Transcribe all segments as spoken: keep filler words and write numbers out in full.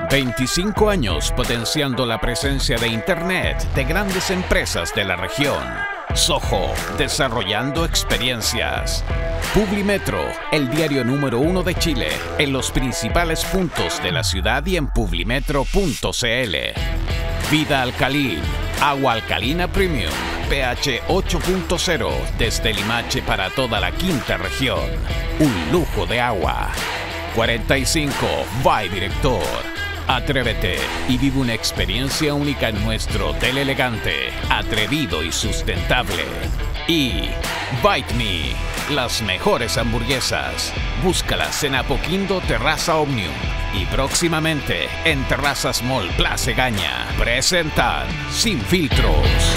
veinticinco años potenciando la presencia de Internet de grandes empresas de la región. Soho, desarrollando experiencias. Publimetro, el diario número uno de Chile, en los principales puntos de la ciudad y en publimetro punto cl. Vida Alcalin, agua alcalina premium, pH ocho punto cero, desde Limache para toda la quinta región. Un lujo de agua. cuarenta y cinco, by Director. Atrévete y vive una experiencia única en nuestro hotel elegante, atrevido y sustentable. Y Bite Me, las mejores hamburguesas. Búscalas en Apoquindo Terraza Omnium y próximamente en Terrazas Mall Plaza Egaña. Presentan Sin Filtros.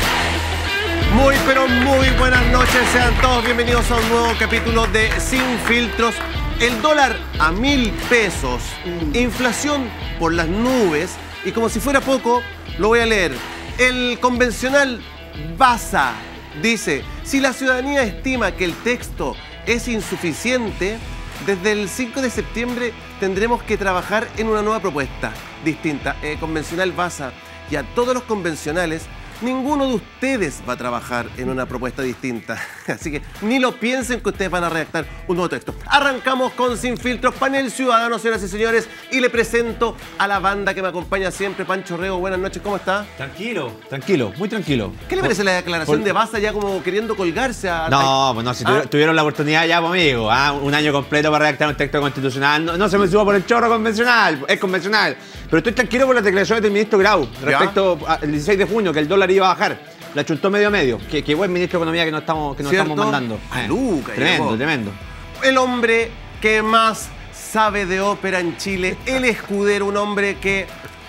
Muy pero muy buenas noches, sean todos bienvenidos a un nuevo capítulo de Sin Filtros. El dólar a mil pesos, inflación por las nubes y como si fuera poco, lo voy a leer. El convencional Baza dice, si la ciudadanía estima que el texto es insuficiente, desde el cinco de septiembre tendremos que trabajar en una nueva propuesta distinta. Eh, convencional Baza y a todos los convencionales, ninguno de ustedes va a trabajar en una propuesta distinta. Así que ni lo piensen que ustedes van a redactar un nuevo texto. Arrancamos con Sin Filtros, panel ciudadano, señoras y señores. Y le presento a la banda que me acompaña siempre. Pancho Rego, buenas noches, ¿cómo está? Tranquilo, tranquilo, muy tranquilo. ¿Qué le parece por, la declaración por... de Baza ya como queriendo colgarse a... No, pues no, si ¿Ah? tuvieron la oportunidad ya, pues amigo, ¿ah? Un año completo para redactar un texto constitucional. No, no se me suba por el chorro convencional, es convencional. Pero estoy tranquilo por las declaraciones del ministro Grau respecto al dieciséis de junio, que el dólar iba a bajar. La chuntó medio medio. Qué, qué buen ministro de Economía que nos estamos, que nos estamos mandando. A Luca, tremendo, llegó. tremendo. El hombre que más sabe de ópera en Chile, el escudero, un hombre que...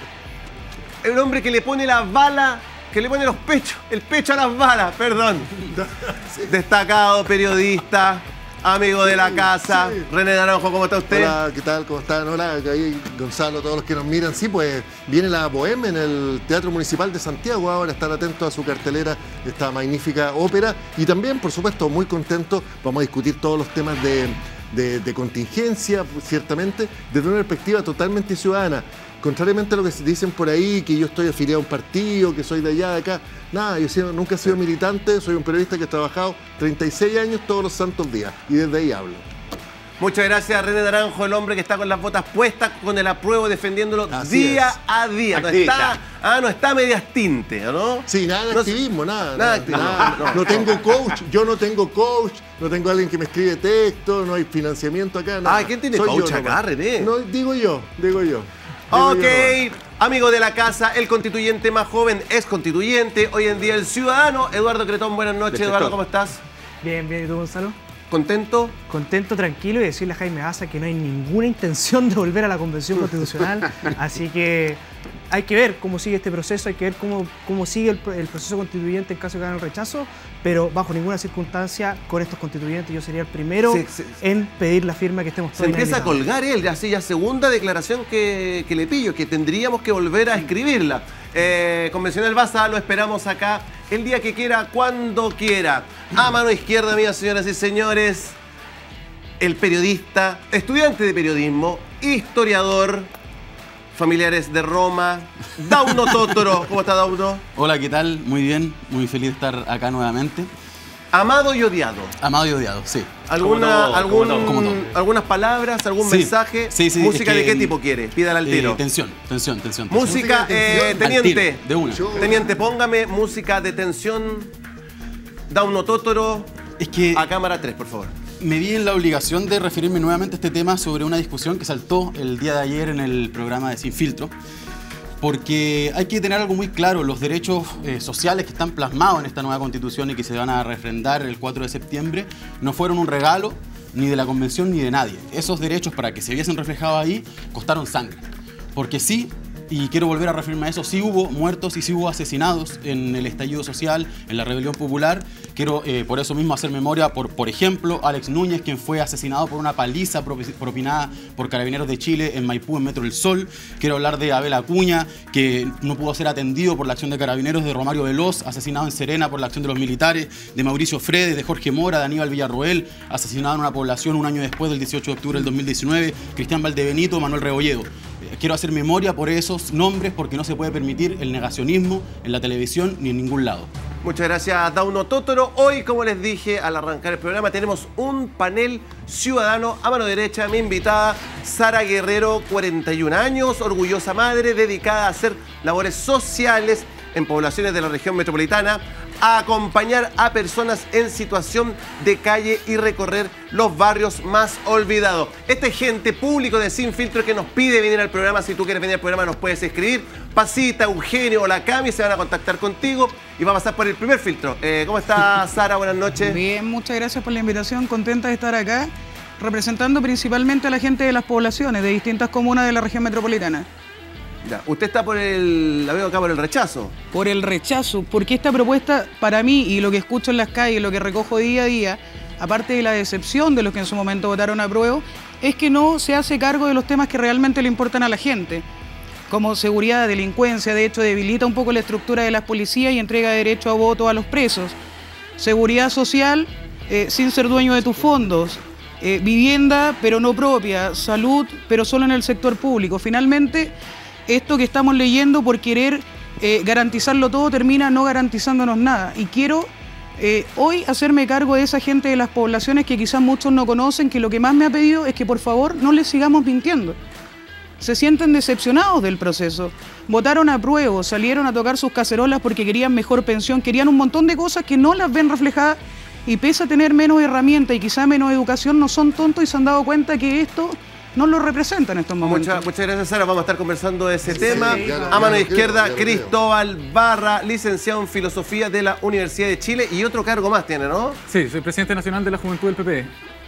El hombre que le pone la bala, que le pone los pechos, el pecho a las balas, perdón. Destacado periodista, amigo de la casa. Sí. René Naranjo, ¿cómo está usted? Hola, ¿qué tal? ¿Cómo están? Hola, ahí Gonzalo, todos los que nos miran. Sí, pues viene la Bohème en el Teatro Municipal de Santiago. Ahora estar atentos a su cartelera, esta magnífica ópera. Y también, por supuesto, muy contento. Vamos a discutir todos los temas de, de, de contingencia, ciertamente, desde una perspectiva totalmente ciudadana. Contrariamente a lo que dicen por ahí, que yo estoy afiliado a un partido, que soy de allá, de acá. Nada, yo sido, nunca he sido militante, soy un periodista que he trabajado treinta y seis años todos los santos días. Y desde ahí hablo. Muchas gracias, René Naranjo, el hombre que está con las botas puestas, con el apruebo, defendiéndolo Así día es. a día. No está, ah, no está medias tinte, ¿no? Sí, nada de no, activismo, nada. Nada, nada, nada no, no, no tengo coach, yo no tengo coach, no tengo alguien que me escribe texto, no hay financiamiento acá. Nada. Ah, ¿quién tiene Soy coach yo, acá, René? No, digo yo, digo yo. Ok, amigo de la casa, el constituyente más joven es constituyente. Hoy en día el ciudadano, Eduardo Cretón, buenas noches. Defector. Eduardo, ¿cómo estás? Bien, bien, ¿y tú, Gonzalo? ¿Contento? Contento, tranquilo y decirle a Jaime Baza que no hay ninguna intención de volver a la Convención Constitucional. Así que hay que ver cómo sigue este proceso, hay que ver cómo, cómo sigue el, el proceso constituyente en caso de que hagan el rechazo, pero bajo ninguna circunstancia con estos constituyentes yo sería el primero sí, sí, sí. en pedir la firma que estemos todos. Se empieza a colgar él, así ya segunda declaración que, que le pillo, que tendríamos que volver a escribirla. Eh, Convencional Baza, lo esperamos acá el día que quiera, cuando quiera. A mano izquierda mía, señoras y señores, el periodista, estudiante de periodismo, historiador, familiares de Roma, Dauno Totoro. ¿Cómo está, Dauno? Hola, ¿qué tal? Muy bien, muy feliz de estar acá nuevamente. Amado y odiado. Amado y odiado, sí. ¿Alguna, todo, algún, como todo, como todo. ¿Algunas palabras, algún sí, mensaje? Sí, sí. ¿Música es que, de qué tipo quiere? Pídala al tiro. Eh, tensión, tensión, tensión. Música, eh, teniente. Tiro, de una. Teniente, póngame música de tensión. Dauno Totoro. Es que a cámara tres, por favor. Me vi en la obligación de referirme nuevamente a este tema sobre una discusión que saltó el día de ayer en el programa de Sin Filtro. Porque hay que tener algo muy claro, los derechos eh, sociales que están plasmados en esta nueva Constitución y que se van a refrendar el cuatro de septiembre no fueron un regalo ni de la Convención ni de nadie. Esos derechos, para que se viesen reflejados ahí, costaron sangre. Porque sí, y quiero volver a referirme a eso, sí hubo muertos y sí hubo asesinados en el estallido social, en la rebelión popular. Quiero eh, por eso mismo hacer memoria por, por ejemplo, Alex Núñez, quien fue asesinado por una paliza propinada por Carabineros de Chile en Maipú, en Metro del Sol. Quiero hablar de Abel Acuña, que no pudo ser atendido por la acción de Carabineros, de Romario Veloz, asesinado en Serena por la acción de los militares, de Mauricio Fredes, de Jorge Mora, de Aníbal Villarroel, asesinado en una población un año después del dieciocho de octubre del dos mil diecinueve, Cristian Valdebenito, Manuel Rebolledo. quiero hacer memoria por esos nombres porque no se puede permitir el negacionismo en la televisión ni en ningún lado. Muchas gracias, Dauno Totoro. Hoy, como les dije al arrancar el programa, tenemos un panel ciudadano. A mano derecha, mi invitada, Sara Guerrero, cuarenta y un años, orgullosa madre, dedicada a hacer labores sociales en poblaciones de la región metropolitana, a acompañar a personas en situación de calle y recorrer los barrios más olvidados. Este gente público de Sin Filtro que nos pide venir al programa. Si tú quieres venir al programa, nos puedes escribir. Pasita, Eugenio o la Cami se van a contactar contigo y va a pasar por el primer filtro. Eh, ¿Cómo está, Sara? Buenas noches. Bien, muchas gracias por la invitación. Contenta de estar acá, representando principalmente a la gente de las poblaciones de distintas comunas de la región metropolitana. Ya. Usted está por el, la veo acá por el rechazo. Por el rechazo, porque esta propuesta para mí y lo que escucho en las calles, lo que recojo día a día, aparte de la decepción de los que en su momento votaron a prueba, es que no se hace cargo de los temas que realmente le importan a la gente, como seguridad, delincuencia. De hecho, debilita un poco la estructura de las policías y entrega derecho a voto a los presos. Seguridad social, eh, sin ser dueño de tus fondos. Eh, vivienda, pero no propia. Salud, pero solo en el sector público. Finalmente, esto que estamos leyendo por querer eh, garantizarlo todo termina no garantizándonos nada. Y quiero eh, hoy hacerme cargo de esa gente de las poblaciones que quizás muchos no conocen, que lo que más me ha pedido es que por favor no les sigamos mintiendo. Se sienten decepcionados del proceso. Votaron a prueba, salieron a tocar sus cacerolas porque querían mejor pensión, querían un montón de cosas que no las ven reflejadas y pese a tener menos herramientas y quizá menos educación, no son tontos y se han dado cuenta que esto no lo representa en estos momentos. Muchas, muchas gracias, Sara. Vamos a estar conversando de ese sí, tema. ya lo, a mano ya izquierda, creo, ya Cristóbal Barra, licenciado en Filosofía de la Universidad de Chile y otro cargo más tiene, ¿no? Sí, soy presidente nacional de la Juventud del P P.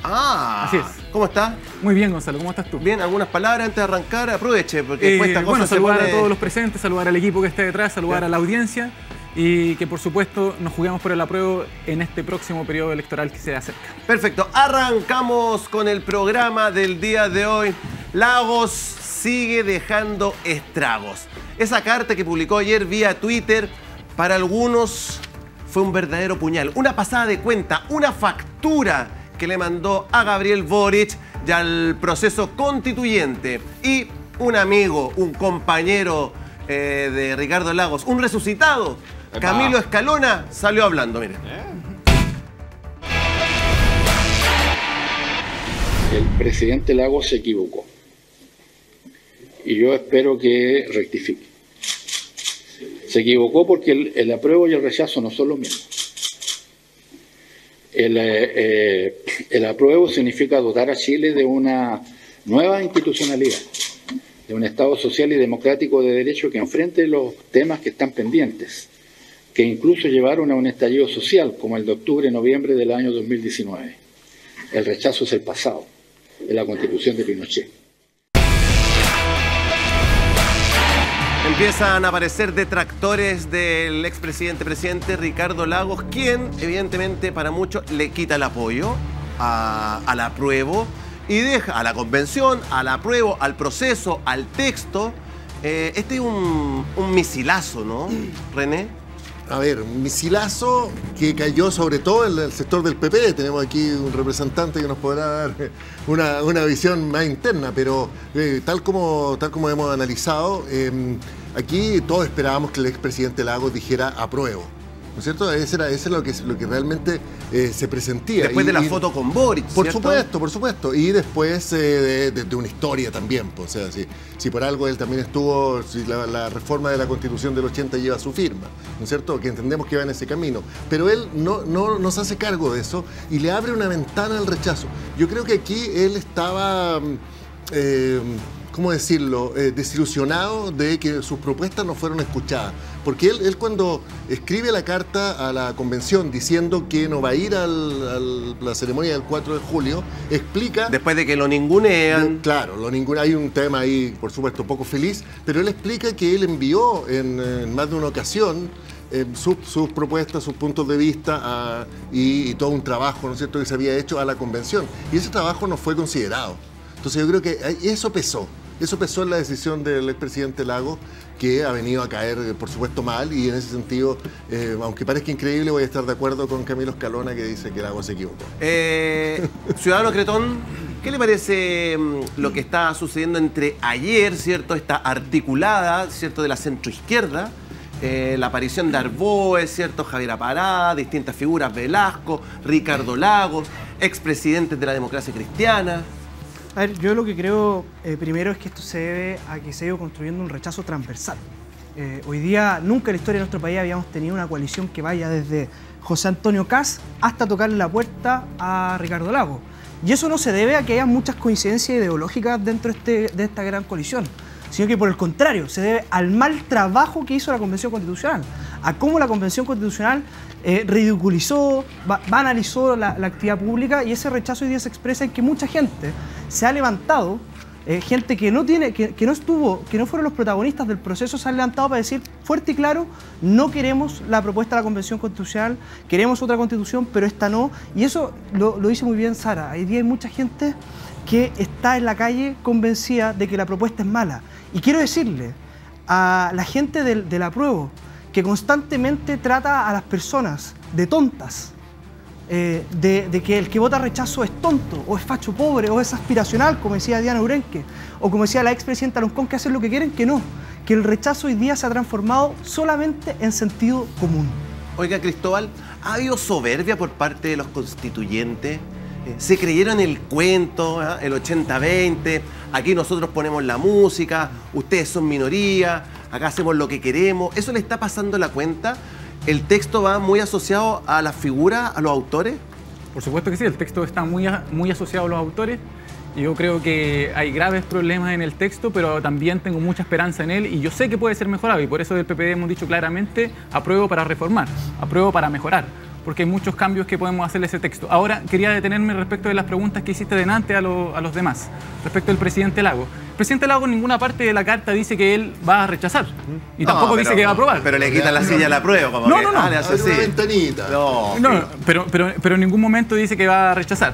Ah, así es. ¿Cómo está? Muy bien, Gonzalo, ¿cómo estás tú? Bien, algunas palabras antes de arrancar, aproveche, porque Eh, después esta cosa bueno, se saludar pone... a todos los presentes, saludar al equipo que está detrás, saludar Bien. a la audiencia y que por supuesto nos juguemos por el apruebo en este próximo periodo electoral que se acerca. Perfecto, arrancamos con el programa del día de hoy. Lagos sigue dejando estragos. Esa carta que publicó ayer vía Twitter, para algunos fue un verdadero puñal, una pasada de cuenta, una factura que le mandó a Gabriel Boric y al proceso constituyente. Y un amigo, un compañero eh, de Ricardo Lagos, un resucitado, Epa. Camilo Escalona, salió hablando, miren. El presidente Lagos se equivocó y yo espero que rectifique. Se equivocó porque el, el apruebo y el rechazo no son lo mismo. El, eh, el apruebo significa dotar a Chile de una nueva institucionalidad, de un Estado social y democrático de derecho que enfrente los temas que están pendientes, que incluso llevaron a un estallido social como el de octubre-noviembre del año dos mil diecinueve. El rechazo es el pasado, es la Constitución de Pinochet. Empiezan a aparecer detractores del expresidente presidente Ricardo Lagos, quien evidentemente para muchos le quita el apoyo a, a la apruebo y deja a la convención, al apruebo, al proceso, al texto. Eh, este es un, un misilazo, ¿no, René? A ver, un misilazo que cayó sobre todo en el sector del P P. Tenemos aquí un representante que nos podrá dar una, una visión más interna, pero eh, tal, como, tal como hemos analizado, eh, aquí todos esperábamos que el expresidente Lagos dijera apruebo. ¿No es cierto? Eso era, eso era lo, que, lo que realmente eh, se presentía. Después y, de la y, foto con Boric, Por ¿cierto? supuesto, por supuesto. Y después eh, de, de, de una historia también. Pues, o sea, si, si por algo él también estuvo, si la, la reforma de la Constitución del ochenta lleva su firma, ¿no es cierto? Que entendemos que va en ese camino. Pero él no, no, no se hace cargo de eso y le abre una ventana al rechazo. Yo creo que aquí él estaba... Eh, ¿cómo decirlo?, eh, desilusionado de que sus propuestas no fueron escuchadas. Porque él, él cuando escribe la carta a la convención diciendo que no va a ir a la ceremonia del cuatro de julio, explica... Después de que lo ningunean. De, claro, lo ningún, hay un tema ahí, por supuesto, poco feliz, pero él explica que él envió en, en más de una ocasión eh, sus, sus propuestas, sus puntos de vista a, y, y todo un trabajo, ¿no es cierto?, que se había hecho a la convención. Y ese trabajo no fue considerado. Entonces yo creo que eso pesó. Eso pesó en la decisión del expresidente Lagos, que ha venido a caer, por supuesto, mal, y en ese sentido, eh, aunque parezca increíble, voy a estar de acuerdo con Camilo Escalona, que dice que Lagos se equivocó. Eh, Ciudadano Cretón, ¿Qué le parece mm, lo que está sucediendo entre ayer, ¿cierto? Esta articulada, ¿cierto? De la centroizquierda, eh, la aparición de Arboe, ¿cierto? Javier Apará, distintas figuras, Velasco, Ricardo Lagos, expresidentes de la democracia cristiana. A ver, yo lo que creo eh, primero es que esto se debe a que se ha ido construyendo un rechazo transversal. Eh, hoy día, nunca en la historia de nuestro país habíamos tenido una coalición que vaya desde José Antonio Kast hasta tocarle la puerta a Ricardo Lagos. Y eso no se debe a que haya muchas coincidencias ideológicas dentro de, este, de esta gran coalición, sino que por el contrario, se debe al mal trabajo que hizo la Convención Constitucional, a cómo la Convención Constitucional eh, ridiculizó, banalizó la, la actividad pública, y ese rechazo hoy día se expresa en que mucha gente se ha levantado, eh, gente que no tiene, que, que no estuvo, que no fueron los protagonistas del proceso, se han levantado para decir fuerte y claro: no queremos la propuesta de la Convención Constitucional, queremos otra Constitución, pero esta no. Y eso lo, lo dice muy bien Sara. Hoy día hay mucha gente que está en la calle convencida de que la propuesta es mala. Y quiero decirle a la gente del, del apruebo, que constantemente trata a las personas de tontas, eh, de, de que el que vota rechazo es tonto, o es facho pobre, o es aspiracional, como decía Diana Urenque, o como decía la expresidenta Loncón, que hacen lo que quieren, que no, que el rechazo hoy día se ha transformado solamente en sentido común. Oiga, Cristóbal, ¿ha habido soberbia por parte de los constituyentes? Se creyeron el cuento, ¿eh? El ochenta veinte, aquí nosotros ponemos la música, ustedes son minoría, acá hacemos lo que queremos. ¿Eso le está pasando la cuenta? ¿El texto va muy asociado a las figuras, a los autores? Por supuesto que sí, el texto está muy, a, muy asociado a los autores. Yo creo que hay graves problemas en el texto, pero también tengo mucha esperanza en él y yo sé que puede ser mejorado, y por eso del P P D hemos dicho claramente: apruebo para reformar, apruebo para mejorar, porque hay muchos cambios que podemos hacerle a ese texto. Ahora, quería detenerme respecto de las preguntas que hiciste delante a, lo, a los demás, respecto del presidente Lagos. El presidente Lagos en ninguna parte de la carta dice que él va a rechazar, y no, tampoco pero, dice que va a aprobar. Pero le quitan la silla a la prueba, como no, que, no, no. Ah, le hace así. Una ventanita. No, no, pero, pero, pero en ningún momento dice que va a rechazar.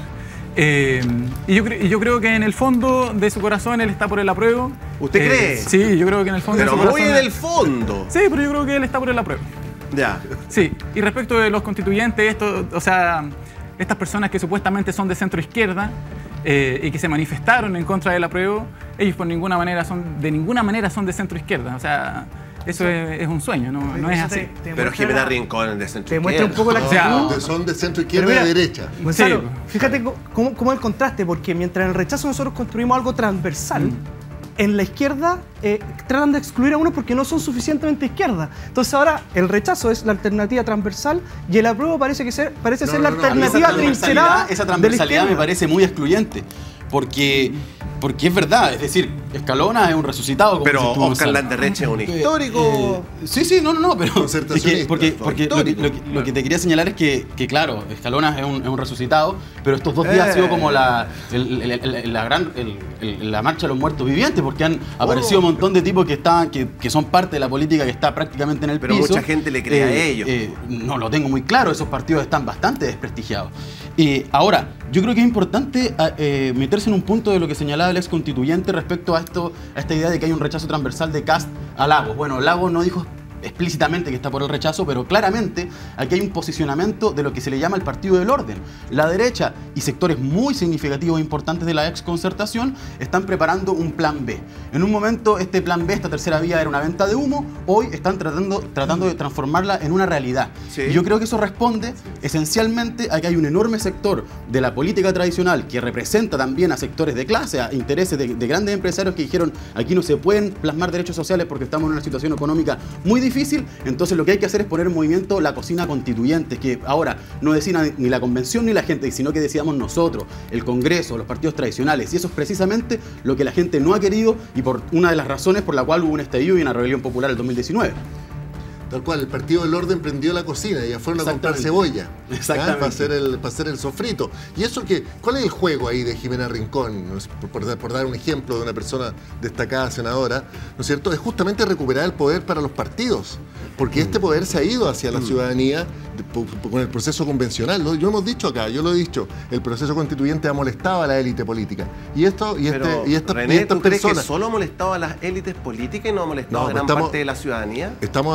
Eh, y, yo, y yo creo que en el fondo de su corazón él está por el apruebo. ¿Usted eh, cree? Sí, yo creo que en el fondo Pero de su muy corazón... en el fondo. Sí, pero yo creo que él está por el apruebo. Ya. Sí, y respecto de los constituyentes, esto, o sea, estas personas que supuestamente son de centro izquierda eh, y que se manifestaron en contra del apruebo, ellos por ninguna manera son, de ninguna manera son de centro izquierda. O sea, eso es, es un sueño, no, no es así. Te, te Pero Jimena la, Rincón es de centro te izquierda. muestra un poco la actitud. No, son de centro izquierda y de derecha. Gonzalo, Sí. fíjate cómo, cómo el contraste, porque mientras en el rechazo nosotros construimos algo transversal, mm. en la izquierda eh, tratan de excluir a uno porque no son suficientemente izquierda. Entonces ahora el rechazo es la alternativa transversal y el apruebo parece, que ser, parece no, ser no, la no, alternativa esa trincherada. transversalidad, esa transversalidad me parece muy excluyente, porque, porque es verdad, es decir, Escalona es un resucitado. Como Pero dices tú, Oscar Gonzalo. Landerreche es un Eh, histórico. eh, sí, sí, no, no, no, pero es que, porque, porque lo, que, histórico. lo, que, lo que te quería señalar es que, que claro, Escalona es un, es un resucitado, pero estos dos días eh. ha sido como la, el, el, el, la, gran, el, el, la marcha de los muertos vivientes, porque han oh. aparecido un montón de tipos que, están, que, que son parte de la política que está prácticamente en el pero piso. Pero mucha gente le cree eh, a ellos. Eh, no lo tengo muy claro, esos partidos están bastante desprestigiados. Eh, ahora, yo creo que es importante eh, meterse en un punto de lo que señalaba el ex constituyente respecto a esto, a esta idea de que hay un rechazo transversal de Kast a Lagos. Bueno, Lagos no dijo explícitamente que está por el rechazo, pero claramente aquí hay un posicionamiento de lo que se le llama el partido del orden. La derecha y sectores muy significativos e importantes de la exconcertación están preparando un plan B. En un momento este plan B, esta tercera vía, era una venta de humo, hoy están tratando, tratando de transformarla en una realidad. Sí. Y yo creo que eso responde esencialmente a que hay un enorme sector de la política tradicional que representa también a sectores de clase, a intereses de, de grandes empresarios que dijeron: aquí no se pueden plasmar derechos sociales porque estamos en una situación económica muy difícil. Difícil, entonces lo que hay que hacer es poner en movimiento la cocina constituyente, que ahora no decida ni la convención ni la gente, sino que decidamos nosotros, el Congreso, los partidos tradicionales, y eso es precisamente lo que la gente no ha querido y por una de las razones por la cual hubo un estallido y una rebelión popular en el dos mil diecinueve. Tal cual, el Partido del Orden prendió la cocina y ya fueron a comprar cebolla. Exactamente. ¿Ah? Para, hacer el, para hacer el sofrito. ¿Y eso qué? ¿Cuál es el juego ahí de Jimena Rincón? Por, por, por dar un ejemplo de una persona destacada senadora, ¿no es cierto? Es justamente recuperar el poder para los partidos. Porque mm. este poder se ha ido hacia la mm. ciudadanía de, con el proceso convencional. Lo, lo hemos dicho acá, yo lo he dicho. El proceso constituyente ha molestado a la élite política. Y esto, y Pero, este, y esta, René, y estas ¿tú crees personas. que solo ha molestado a las élites políticas y no ha molestado no, a gran estamos, parte de la ciudadanía? Estamos hablando de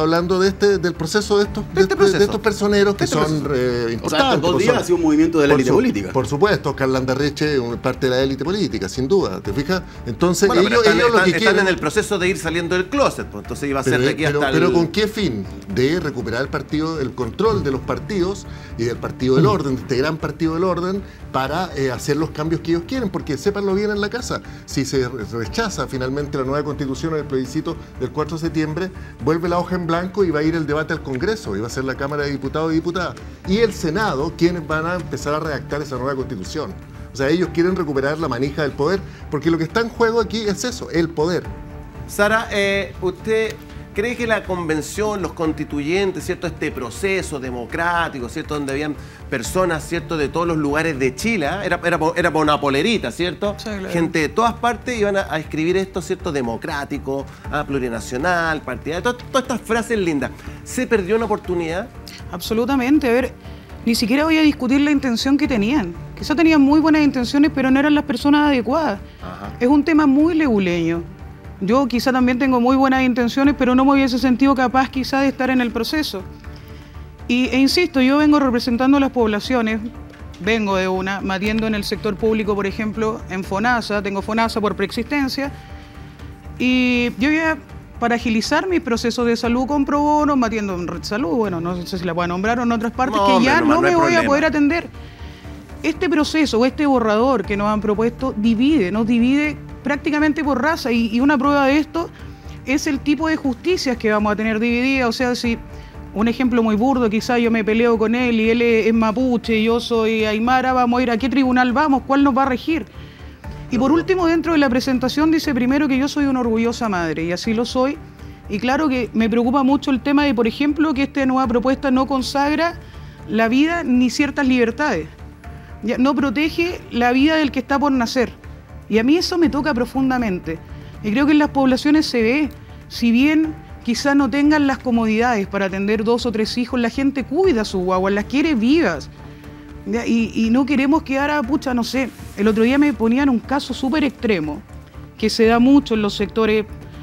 de este, del proceso de estos, de, este de, proceso. de estos personeros que este son eh, importantes. O sea, estos dos pues días son, ha sido un movimiento de la élite su, política. Por supuesto, Carla Andarreche es parte de la élite política, sin duda, ¿te fijas? Entonces, Bueno, ellos, están, ellos están, lo que están quieren... en el proceso de ir saliendo del closet, pues, entonces iba a Pero, ser de aquí pero, hasta pero el... ¿con qué fin? De recuperar el partido, el control de los partidos y del partido del orden, de este gran partido del orden, para eh, hacer los cambios que ellos quieren, porque sépanlo bien en la casa. Si se rechaza finalmente la nueva constitución en el plebiscito del cuatro de septiembre, vuelve la hoja en blanco y va a ir el debate al Congreso, y va a ser la Cámara de Diputados y Diputadas. Y el Senado, quienes van a empezar a redactar esa nueva constitución. O sea, ellos quieren recuperar la manija del poder, porque lo que está en juego aquí es eso, el poder. Sara, eh, ¿usted cree que la convención, los constituyentes, ¿cierto? Este proceso democrático, ¿cierto? Donde habían personas, ¿cierto? De todos los lugares de Chile, ¿eh? era, era, era por una polerita, ¿cierto? Sí, claro. Gente de todas partes iban a, a escribir esto, ¿cierto? Democrático, ah, plurinacional, partidario, todas, todas estas frases lindas. ¿Se perdió una oportunidad? Absolutamente. A ver, ni siquiera voy a discutir la intención que tenían. Quizá tenían muy buenas intenciones, pero no eran las personas adecuadas. Ajá. Es un tema muy leguleño. Yo quizá también tengo muy buenas intenciones, pero no me hubiese sentido capaz quizá de estar en el proceso. Y, e insisto, yo vengo representando a las poblaciones, vengo de una, matiendo en el sector público, por ejemplo, en FONASA, tengo FONASA por preexistencia, y yo ya, para agilizar mis procesos de salud con pro bono, matiendo en Red Salud, bueno, no sé si la puedo nombrar o en otras partes, No, que hombre, ya no, no, no me hay voy problema. a poder atender. Este proceso o este borrador que nos han propuesto divide, nos divide prácticamente por raza, y, y una prueba de esto es el tipo de justicias que vamos a tener divididas. O sea, si un ejemplo muy burdo, quizá yo me peleo con él y él es, es mapuche y yo soy aymara, vamos a ir a qué tribunal vamos, cuál nos va a regir. Y por último, dentro de la presentación dice primero que yo soy una orgullosa madre, y así lo soy. Y claro que me preocupa mucho el tema de, por ejemplo, que esta nueva propuesta no consagra la vida ni ciertas libertades. Ya, no protege la vida del que está por nacer. Y a mí eso me toca profundamente. Y creo que en las poblaciones se ve, si bien quizás no tengan las comodidades para atender dos o tres hijos, la gente cuida a sus guaguas, las quiere vivas. ¿Ya? Y, y no queremos quedar a, pucha, no sé, el otro día me ponían un caso súper extremo, que se da mucho en los sectores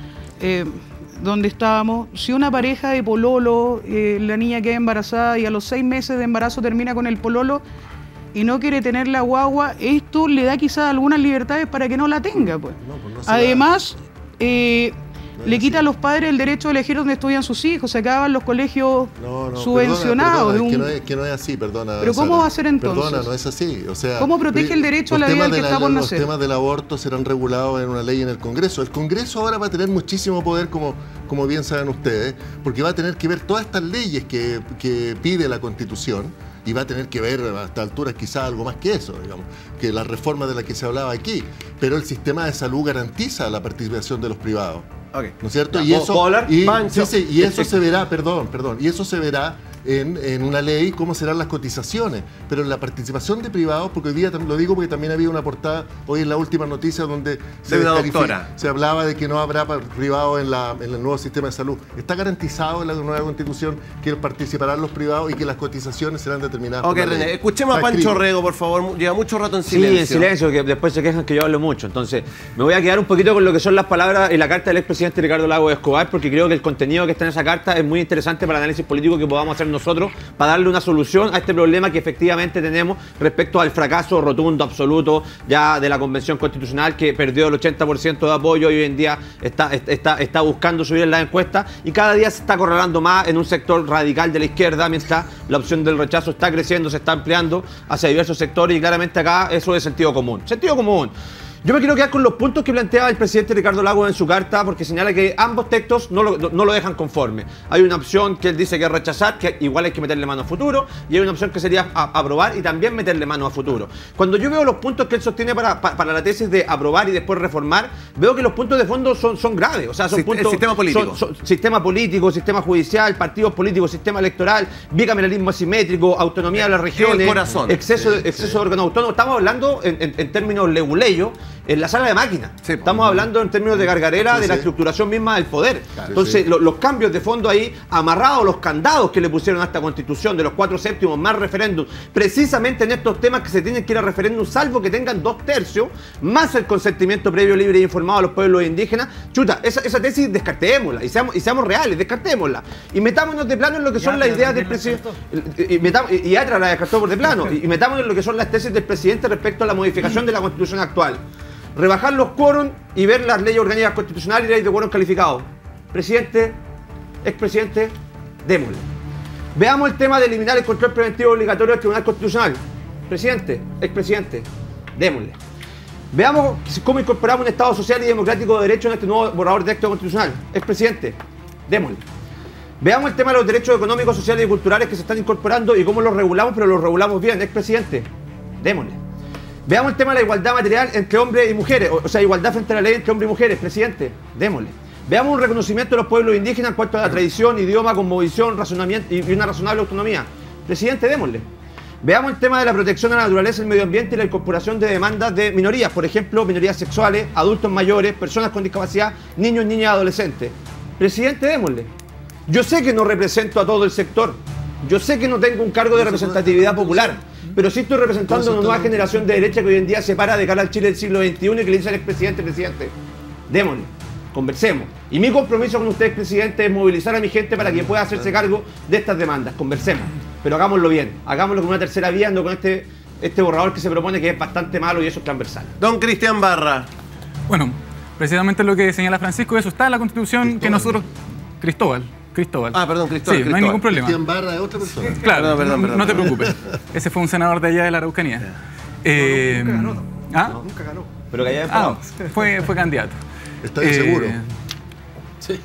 eh, donde estábamos. Si una pareja de pololo, eh, la niña queda embarazada y a los seis meses de embarazo termina con el pololo, y no quiere tener la guagua, esto le da quizás algunas libertades para que no la tenga. Pues. No, pues no se Además, eh, No le es quita así. a los padres el derecho de elegir dónde estudian sus hijos, se acaban los colegios No, no, subvencionados. perdona, perdona, de un- es que, no es, que no es así, perdona. ¿Pero cómo Sara. va a ser entonces? Perdona, no es así. O sea, ¿Cómo protege el derecho a los la vida temas del que de está por Los nacer? temas del aborto serán regulados en una ley en el Congreso. El Congreso ahora va a tener muchísimo poder, como, como bien saben ustedes, porque va a tener que ver todas estas leyes que, que pide la Constitución, y va a tener que ver a esta altura quizás algo más que eso, digamos, que la reforma de la que se hablaba aquí. Pero el sistema de salud garantiza la participación de los privados. Ok. ¿No es cierto? Ya, Y ¿puedo- eso, puedo hablar? y, Pancho. sí, sí, y eso se verá, perdón, perdón, y eso se verá en, en una ley cómo serán las cotizaciones, pero en la participación de privados, porque hoy día tam- lo digo porque también había una portada hoy en la última noticia donde se, De una descalifica- doctora. se hablaba de que no habrá par- privados en, la, en el nuevo sistema de salud. Está garantizado en la nueva Constitución que participarán los privados y que las cotizaciones serán determinadas Ok, por la René, ley. escuchemos a Está Pancho escrito. Rego, por favor. Lleva mucho rato en Sí, silencio. en silencio, que después se quejan que yo hablo mucho. Entonces, me voy a quedar un poquito con lo que son las palabras y la carta del expresidente Ricardo Lagos Escobar, porque creo que el contenido que está en esa carta es muy interesante para el análisis político que podamos hacer nosotros para darle una solución a este problema que efectivamente tenemos respecto al fracaso rotundo, absoluto, ya de la Convención Constitucional, que perdió el ochenta por ciento de apoyo y hoy en día está, está, está buscando subir en las encuestas, y cada día se está acorralando más en un sector radical de la izquierda, mientras la opción del rechazo está creciendo, se está ampliando hacia diversos sectores, y claramente acá eso es sentido común. Sentido común. Yo me quiero quedar con los puntos que planteaba el presidente Ricardo Lagos en su carta, porque señala que ambos textos no lo, no lo dejan conforme. Hay una opción que él dice que es rechazar, que igual hay que meterle mano a futuro, y hay una opción que sería a, aprobar y también meterle mano a futuro. Cuando yo veo los puntos que él sostiene para, para, para la tesis de aprobar y después reformar, veo que los puntos de fondo son, son graves. O sea, son Sist- el puntos, sistema político. son- son- sistema político, sistema judicial, partidos políticos, sistema electoral, bicameralismo asimétrico, autonomía de las regiones, El corazón. exceso, de, Sí, exceso sí. de órganos autónomos. Estamos hablando en, en- en términos leguleyos, en la sala de máquinas. Sí, Estamos hablando en términos de gargarela Sí, de la sí. estructuración misma del poder. Claro, Entonces, sí. lo- los cambios de fondo ahí, amarrados los candados que le pusieron a esta constitución de los cuatro séptimos más referéndum, precisamente en estos temas que se tienen que ir a referéndum, salvo que tengan dos tercios, más el consentimiento previo, libre e informado a los pueblos indígenas. Chuta, esa, esa tesis descartémosla y seamos, y seamos reales, descartémosla. Y metámonos de plano en lo que son las ideas del presidente. Y, metamos- y, y Atra la descartó por de plano. Y, y metámonos en lo que son las tesis del presidente respecto a la modificación de la constitución actual. Rebajar los quórum y ver las leyes orgánicas constitucionales y leyes de quórum calificados. Presidente, expresidente, démosle. Veamos el tema de eliminar el control preventivo obligatorio del Tribunal Constitucional. Presidente, expresidente, démosle. Veamos cómo incorporamos un Estado social y democrático de derecho en este nuevo borrador de texto constitucional. Expresidente, démosle. Veamos el tema de los derechos económicos, sociales y culturales que se están incorporando y cómo los regulamos, pero los regulamos bien. Expresidente, démosle. Veamos el tema de la igualdad material entre hombres y mujeres, o sea, igualdad frente a la ley entre hombres y mujeres. Presidente, démosle. Veamos un reconocimiento de los pueblos indígenas en cuanto a la tradición, idioma, cosmovisión, razonamiento y una razonable autonomía. Presidente, démosle. Veamos el tema de la protección a la naturaleza, el medio ambiente y la incorporación de demandas de minorías, por ejemplo, minorías sexuales, adultos mayores, personas con discapacidad, niños, niñas y adolescentes. Presidente, démosle. Yo sé que no represento a todo el sector, yo sé que no tengo un cargo de representatividad popular, pero sí estoy representando a una nueva generación de derecha que hoy en día se para de cara al Chile del siglo veintiuno y que le dice al expresidente, presidente, démosle, conversemos. Y mi compromiso con usted, presidente, es movilizar a mi gente para que pueda hacerse cargo de estas demandas. Conversemos, pero hagámoslo bien, hagámoslo con una tercera vía, no con este, este borrador que se propone, que es bastante malo y eso es transversal. Don Cristian Barra. Bueno, precisamente lo que señala Francisco, eso está en la Constitución Cristóbal. que nosotros... Cristóbal. Cristóbal. Ah, perdón, Cristóbal. Sí, no hay Cristóbal. ningún problema. Cristian Barra de otra persona. Claro, Perdón, perdón, perdón. no te preocupes. Ese fue un senador de allá de la Araucanía. Eh, nunca ganó. ¿Ah? Nunca ganó. Pero que haya Ah, fue, fue candidato. Está bien seguro. Sí.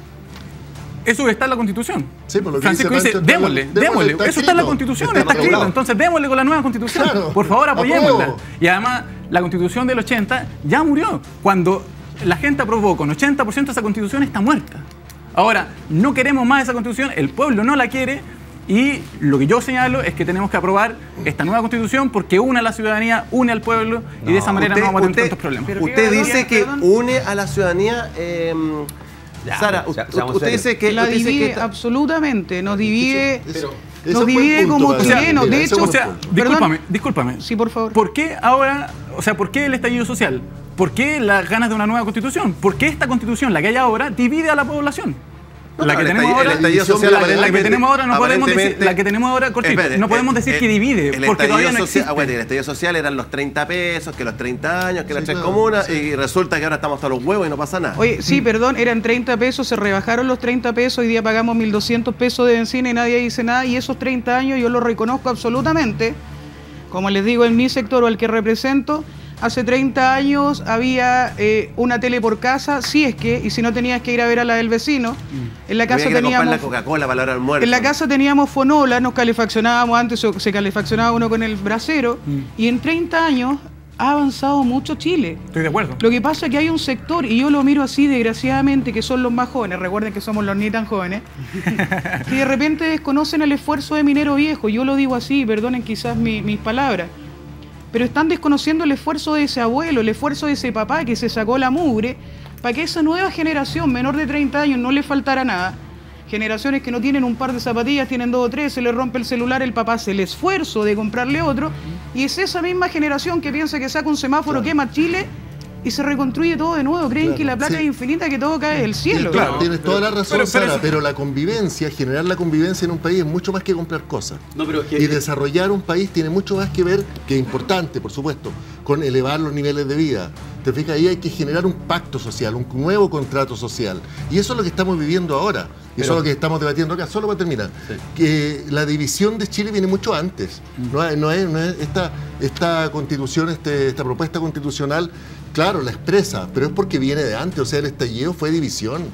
Eso está en la Constitución. Sí, por lo que Francisco dice dice, Pancho, démosle, démosle, démosle. está Eso está en la escrito. Constitución, Está está escrito. regulado. Entonces démosle con la nueva Constitución. Claro. Por favor, apoyémosla. Apruebo. Y además, la Constitución del ochenta ya murió. Cuando la gente aprobó con ochenta por ciento esa Constitución, está muerta. Ahora, no queremos más esa Constitución, el pueblo no la quiere. Y lo que yo señalo es que tenemos que aprobar esta nueva Constitución porque une a la ciudadanía, une al pueblo y de esa manera no vamos a tener tantos problemas. Pero Usted qué dice valor, que perdón. une a la ciudadanía. eh, Ya, Sara, se- u- seamos usted serios. dice que. La usted dice divide que esta- absolutamente, nos divide, Eso- nos ese fue el divide punto, como para- chilenos. mira, De ese hecho, fue O el sea, punto. discúlpame, discúlpame. Sí, por favor. ¿Por qué ahora, o sea, por qué el estallido social? ¿Por qué las ganas de una nueva constitución? ¿Por qué esta constitución, la que hay ahora, divide a la población? No, la no, que el tenemos estallido- ahora, el estallido social la, la aparentemente- que tenemos ahora no podemos decir, aparentemente- la que tenemos ahora, cortito, Espere, no podemos el- decir el- que divide, el porque todavía no estallido social- existe. aguante, el estallido social eran los treinta pesos, que los treinta años, que las Sí, tres claro, comunas, sí. y resulta que ahora estamos hasta los huevos y no pasa nada. Oye, sí, perdón, eran treinta pesos, se rebajaron los treinta pesos, hoy día pagamos mil doscientos pesos de benzina y nadie dice nada, y esos treinta años yo los reconozco absolutamente, como les digo, en mi sector o al que represento, hace treinta años había eh, una tele por casa, si es que, y si no tenías que ir a ver a la del vecino, en la casa Había que ir a comprar teníamos... la Coca-Cola para la hora del almuerzo. En la casa teníamos fonola, nos calefaccionábamos antes, o se calefaccionaba uno con el brasero, y en treinta años ha avanzado mucho Chile. Estoy de acuerdo. Lo que pasa es que hay un sector, y yo lo miro así desgraciadamente, que son los más jóvenes, recuerden que somos los ni tan jóvenes, que de repente desconocen el esfuerzo de minero viejo, yo lo digo así, perdonen quizás mi- mis palabras, pero están desconociendo el esfuerzo de ese abuelo, el esfuerzo de ese papá que se sacó la mugre, para que esa nueva generación, menor de treinta años, no le faltara nada. Generaciones que no tienen un par de zapatillas, tienen dos o tres, se le rompe el celular, el papá hace el esfuerzo de comprarle otro, y es esa misma generación que piensa que saca un semáforo, quema Chile y se reconstruye todo de nuevo. Creen Claro, que la plata sí. es infinita, que todo cae del cielo. Tienes, tienes toda la razón, pero- pero Sara, eso- pero la convivencia, generar la convivencia en un país es mucho más que comprar cosas. No, pero es que- Y desarrollar un país tiene mucho más que ver, que es importante, por supuesto, con elevar los niveles de vida. Te fijas, ahí hay que generar un pacto social, un nuevo contrato social. Y eso es lo que estamos viviendo ahora. Y eso es lo que estamos debatiendo acá. Solo para terminar. Que la división de Chile viene mucho antes. No es, no es- no es esta, esta constitución, este, esta propuesta constitucional, claro, la expresa, pero es porque viene de antes. O sea, el estallido fue división.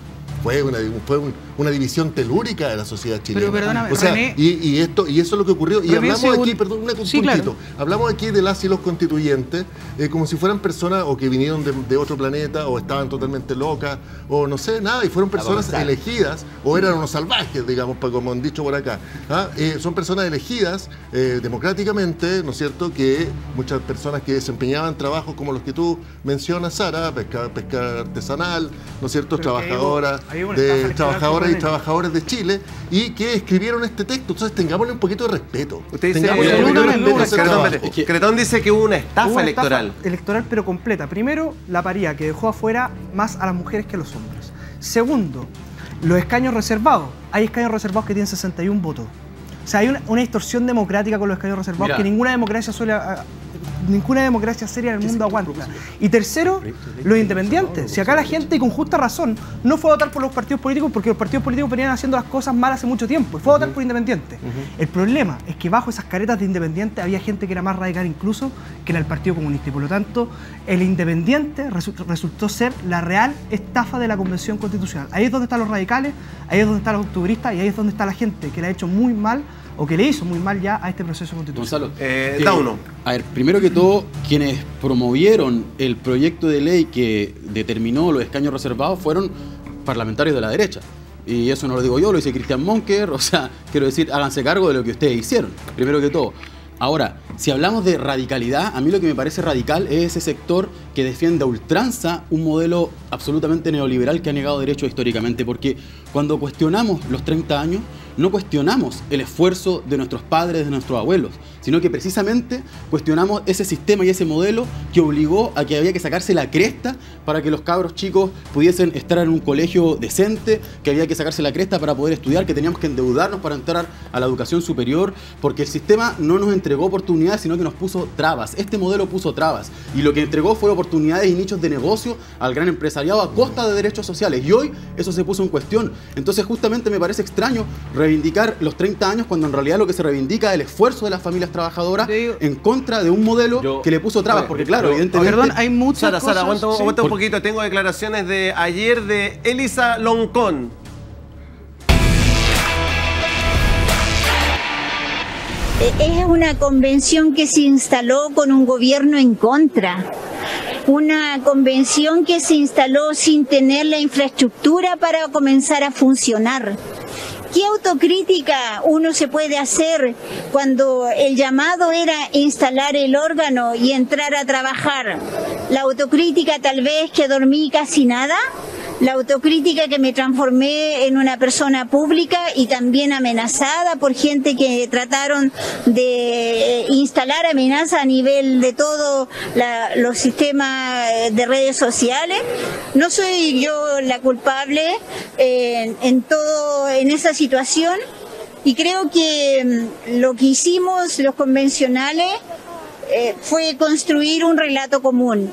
fue una, fue un, una división telúrica de la sociedad chilena. Pero perdóname, o sea, René, y, y esto y eso es lo que ocurrió. Y René, hablamos según... aquí, perdón, un sí, puntito. claro. Hablamos aquí de las y los constituyentes eh, como si fueran personas o que vinieron de, de otro planeta o estaban totalmente locas o no sé, nada, y fueron personas elegidas o eran unos salvajes, digamos, como han dicho por acá. ¿Ah? Eh, son personas elegidas eh, democráticamente, ¿no es cierto?, que muchas personas que desempeñaban trabajos como los que tú mencionas, Sara, pesca, pesca artesanal, ¿no es cierto?, Pero trabajadoras, hay una de, estafa trabajadoras y electoral trabajadores de Chile y que escribieron este texto. Entonces tengámosle un poquito de respeto. Usted dice, Tengámosle eh, un poquito de no, no, respeto a ese no, trabajo. Cretón, espérate. Cretón dice que hubo una estafa Hubo una electoral. estafa electoral, pero completa. Primero, la paridad, que dejó afuera más a las mujeres que a los hombres. Segundo, los escaños reservados. Hay escaños reservados que tienen sesenta y uno votos. O sea, hay una, una distorsión democrática con los escaños reservados. Mira, que ninguna democracia suele... A, ninguna democracia seria en el mundo aguanta. Y tercero, los independientes. Si acá la gente, y con justa razón, no fue a votar por los partidos políticos porque los partidos políticos venían haciendo las cosas mal hace mucho tiempo, y fue a votar por independientes. El problema es que bajo esas caretas de independientes había gente que era más radical incluso que era el Partido Comunista, y por lo tanto el independiente resultó, resultó ser la real estafa de la Convención Constitucional. Ahí es donde están los radicales, ahí es donde están los octubristas y ahí es donde está la gente que le ha hecho muy mal o que le hizo muy mal ya a este proceso constitucional. Gonzalo, eh, eh, da uno. A ver, primero que todo, quienes promovieron el proyecto de ley que determinó los escaños reservados fueron parlamentarios de la derecha. Y eso no lo digo yo, lo dice Cristian Monker. O sea, quiero decir, háganse cargo de lo que ustedes hicieron, primero que todo. Ahora, si hablamos de radicalidad, a mí lo que me parece radical es ese sector que defiende a ultranza un modelo absolutamente neoliberal que ha negado derechos históricamente, porque cuando cuestionamos los treinta años, no cuestionamos el esfuerzo de nuestros padres, de nuestros abuelos, sino que precisamente cuestionamos ese sistema y ese modelo que obligó a que había que sacarse la cresta para que los cabros chicos pudiesen estar en un colegio decente, que había que sacarse la cresta para poder estudiar, que teníamos que endeudarnos para entrar a la educación superior, porque el sistema no nos entregó oportunidades, sino que nos puso trabas. Este modelo puso trabas y lo que entregó fue oportunidades y nichos de negocio al gran empresariado a costa de derechos sociales, y hoy eso se puso en cuestión. Entonces justamente me parece extraño reivindicar los treinta años cuando en realidad lo que se reivindica es el esfuerzo de las familias trabajadoras en contra de un modelo yo, que le puso trabas, porque claro, yo, evidentemente... Perdón, hay muchas Sara, cosas... Sara, aguanta, sí. aguanta un poquito. Tengo declaraciones de ayer de Elisa Loncón. Es una convención que se instaló con un gobierno en contra. Una convención que se instaló sin tener la infraestructura para comenzar a funcionar. ¿Qué autocrítica uno se puede hacer cuando el llamado era instalar el órgano y entrar a trabajar? La autocrítica tal vez que dormí casi nada. La autocrítica que me transformé en una persona pública y también amenazada por gente que trataron de instalar amenazas a nivel de todos los sistemas de redes sociales. No soy yo la culpable en, en todo en esa situación, y creo que lo que hicimos los convencionales eh, fue construir un relato común.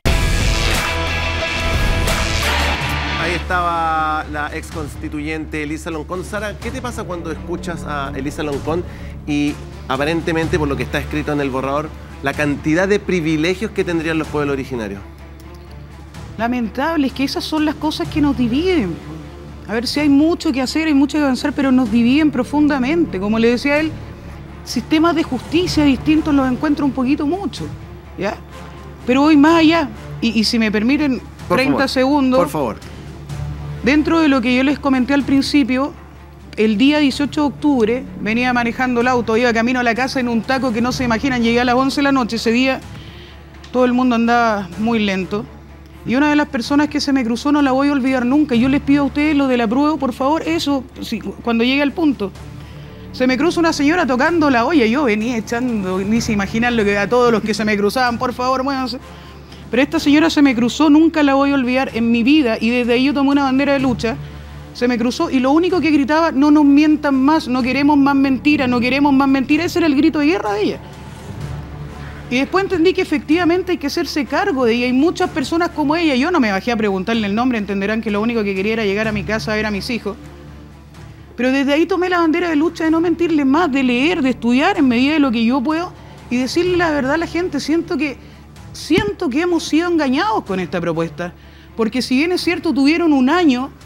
Ahí estaba la ex constituyente Elisa Loncón. Sara, ¿qué te pasa cuando escuchas a Elisa Loncón y aparentemente, por lo que está escrito en el borrador, la cantidad de privilegios que tendrían los pueblos originarios? Lamentable, es que esas son las cosas que nos dividen. A ver, si hay mucho que hacer, hay mucho que avanzar, pero nos dividen profundamente. Como le decía él, sistemas de justicia distintos los encuentro un poquito mucho, ¿ya? Pero voy más allá. Y, y si me permiten por treinta favor, segundos... Por favor. Dentro de lo que yo les comenté al principio, el día dieciocho de octubre venía manejando el auto, iba camino a la casa en un taco que no se imaginan, llegué a las once de la noche. Ese día todo el mundo andaba muy lento. Y una de las personas que se me cruzó no la voy a olvidar nunca. Yo les pido a ustedes lo de la prueba, por favor, eso, sí, cuando llegue al punto. Se me cruza una señora tocando la olla, yo venía echando, ni se imaginan lo que a todos los que se me cruzaban, por favor, muévanse. Pero esta señora se me cruzó, nunca la voy a olvidar en mi vida, y desde ahí yo tomé una bandera de lucha. Se me cruzó y lo único que gritaba: no nos mientan más, no queremos más mentiras, no queremos más mentiras. Ese era el grito de guerra de ella. Y después entendí que efectivamente hay que hacerse cargo de ella. Hay muchas personas como ella. Yo no me bajé a preguntarle el nombre, entenderán que lo único que quería era llegar a mi casa a ver a mis hijos. Pero desde ahí tomé la bandera de lucha de no mentirle más, de leer, de estudiar en medida de lo que yo puedo y decirle la verdad a la gente. Siento que... Siento que hemos sido engañados con esta propuesta, porque si bien es cierto, tuvieron un año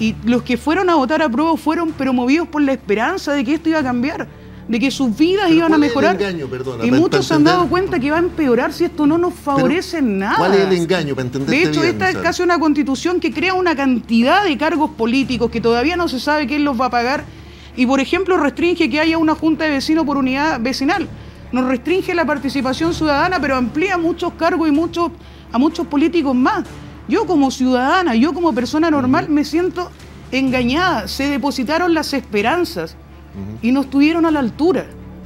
Y los que fueron a votar a prueba fueron promovidos por la esperanza de que esto iba a cambiar, de que sus vidas Pero iban a ¿cuál es el mejorar. engaño? Perdona, y para- muchos para se han dado entender. cuenta que va a empeorar si esto no nos favorece en nada. ¿Cuál es el engaño para entenderte De hecho, bien, esta es Sara? casi una constitución que crea una cantidad de cargos políticos que todavía no se sabe quién los va a pagar. Y, por ejemplo, restringe que haya una junta de vecinos por unidad vecinal. Nos restringe la participación ciudadana, pero amplía muchos cargos y muchos, a muchos políticos más. Yo como ciudadana, yo como persona normal, me siento engañada. Se depositaron las esperanzas y no estuvieron a la altura.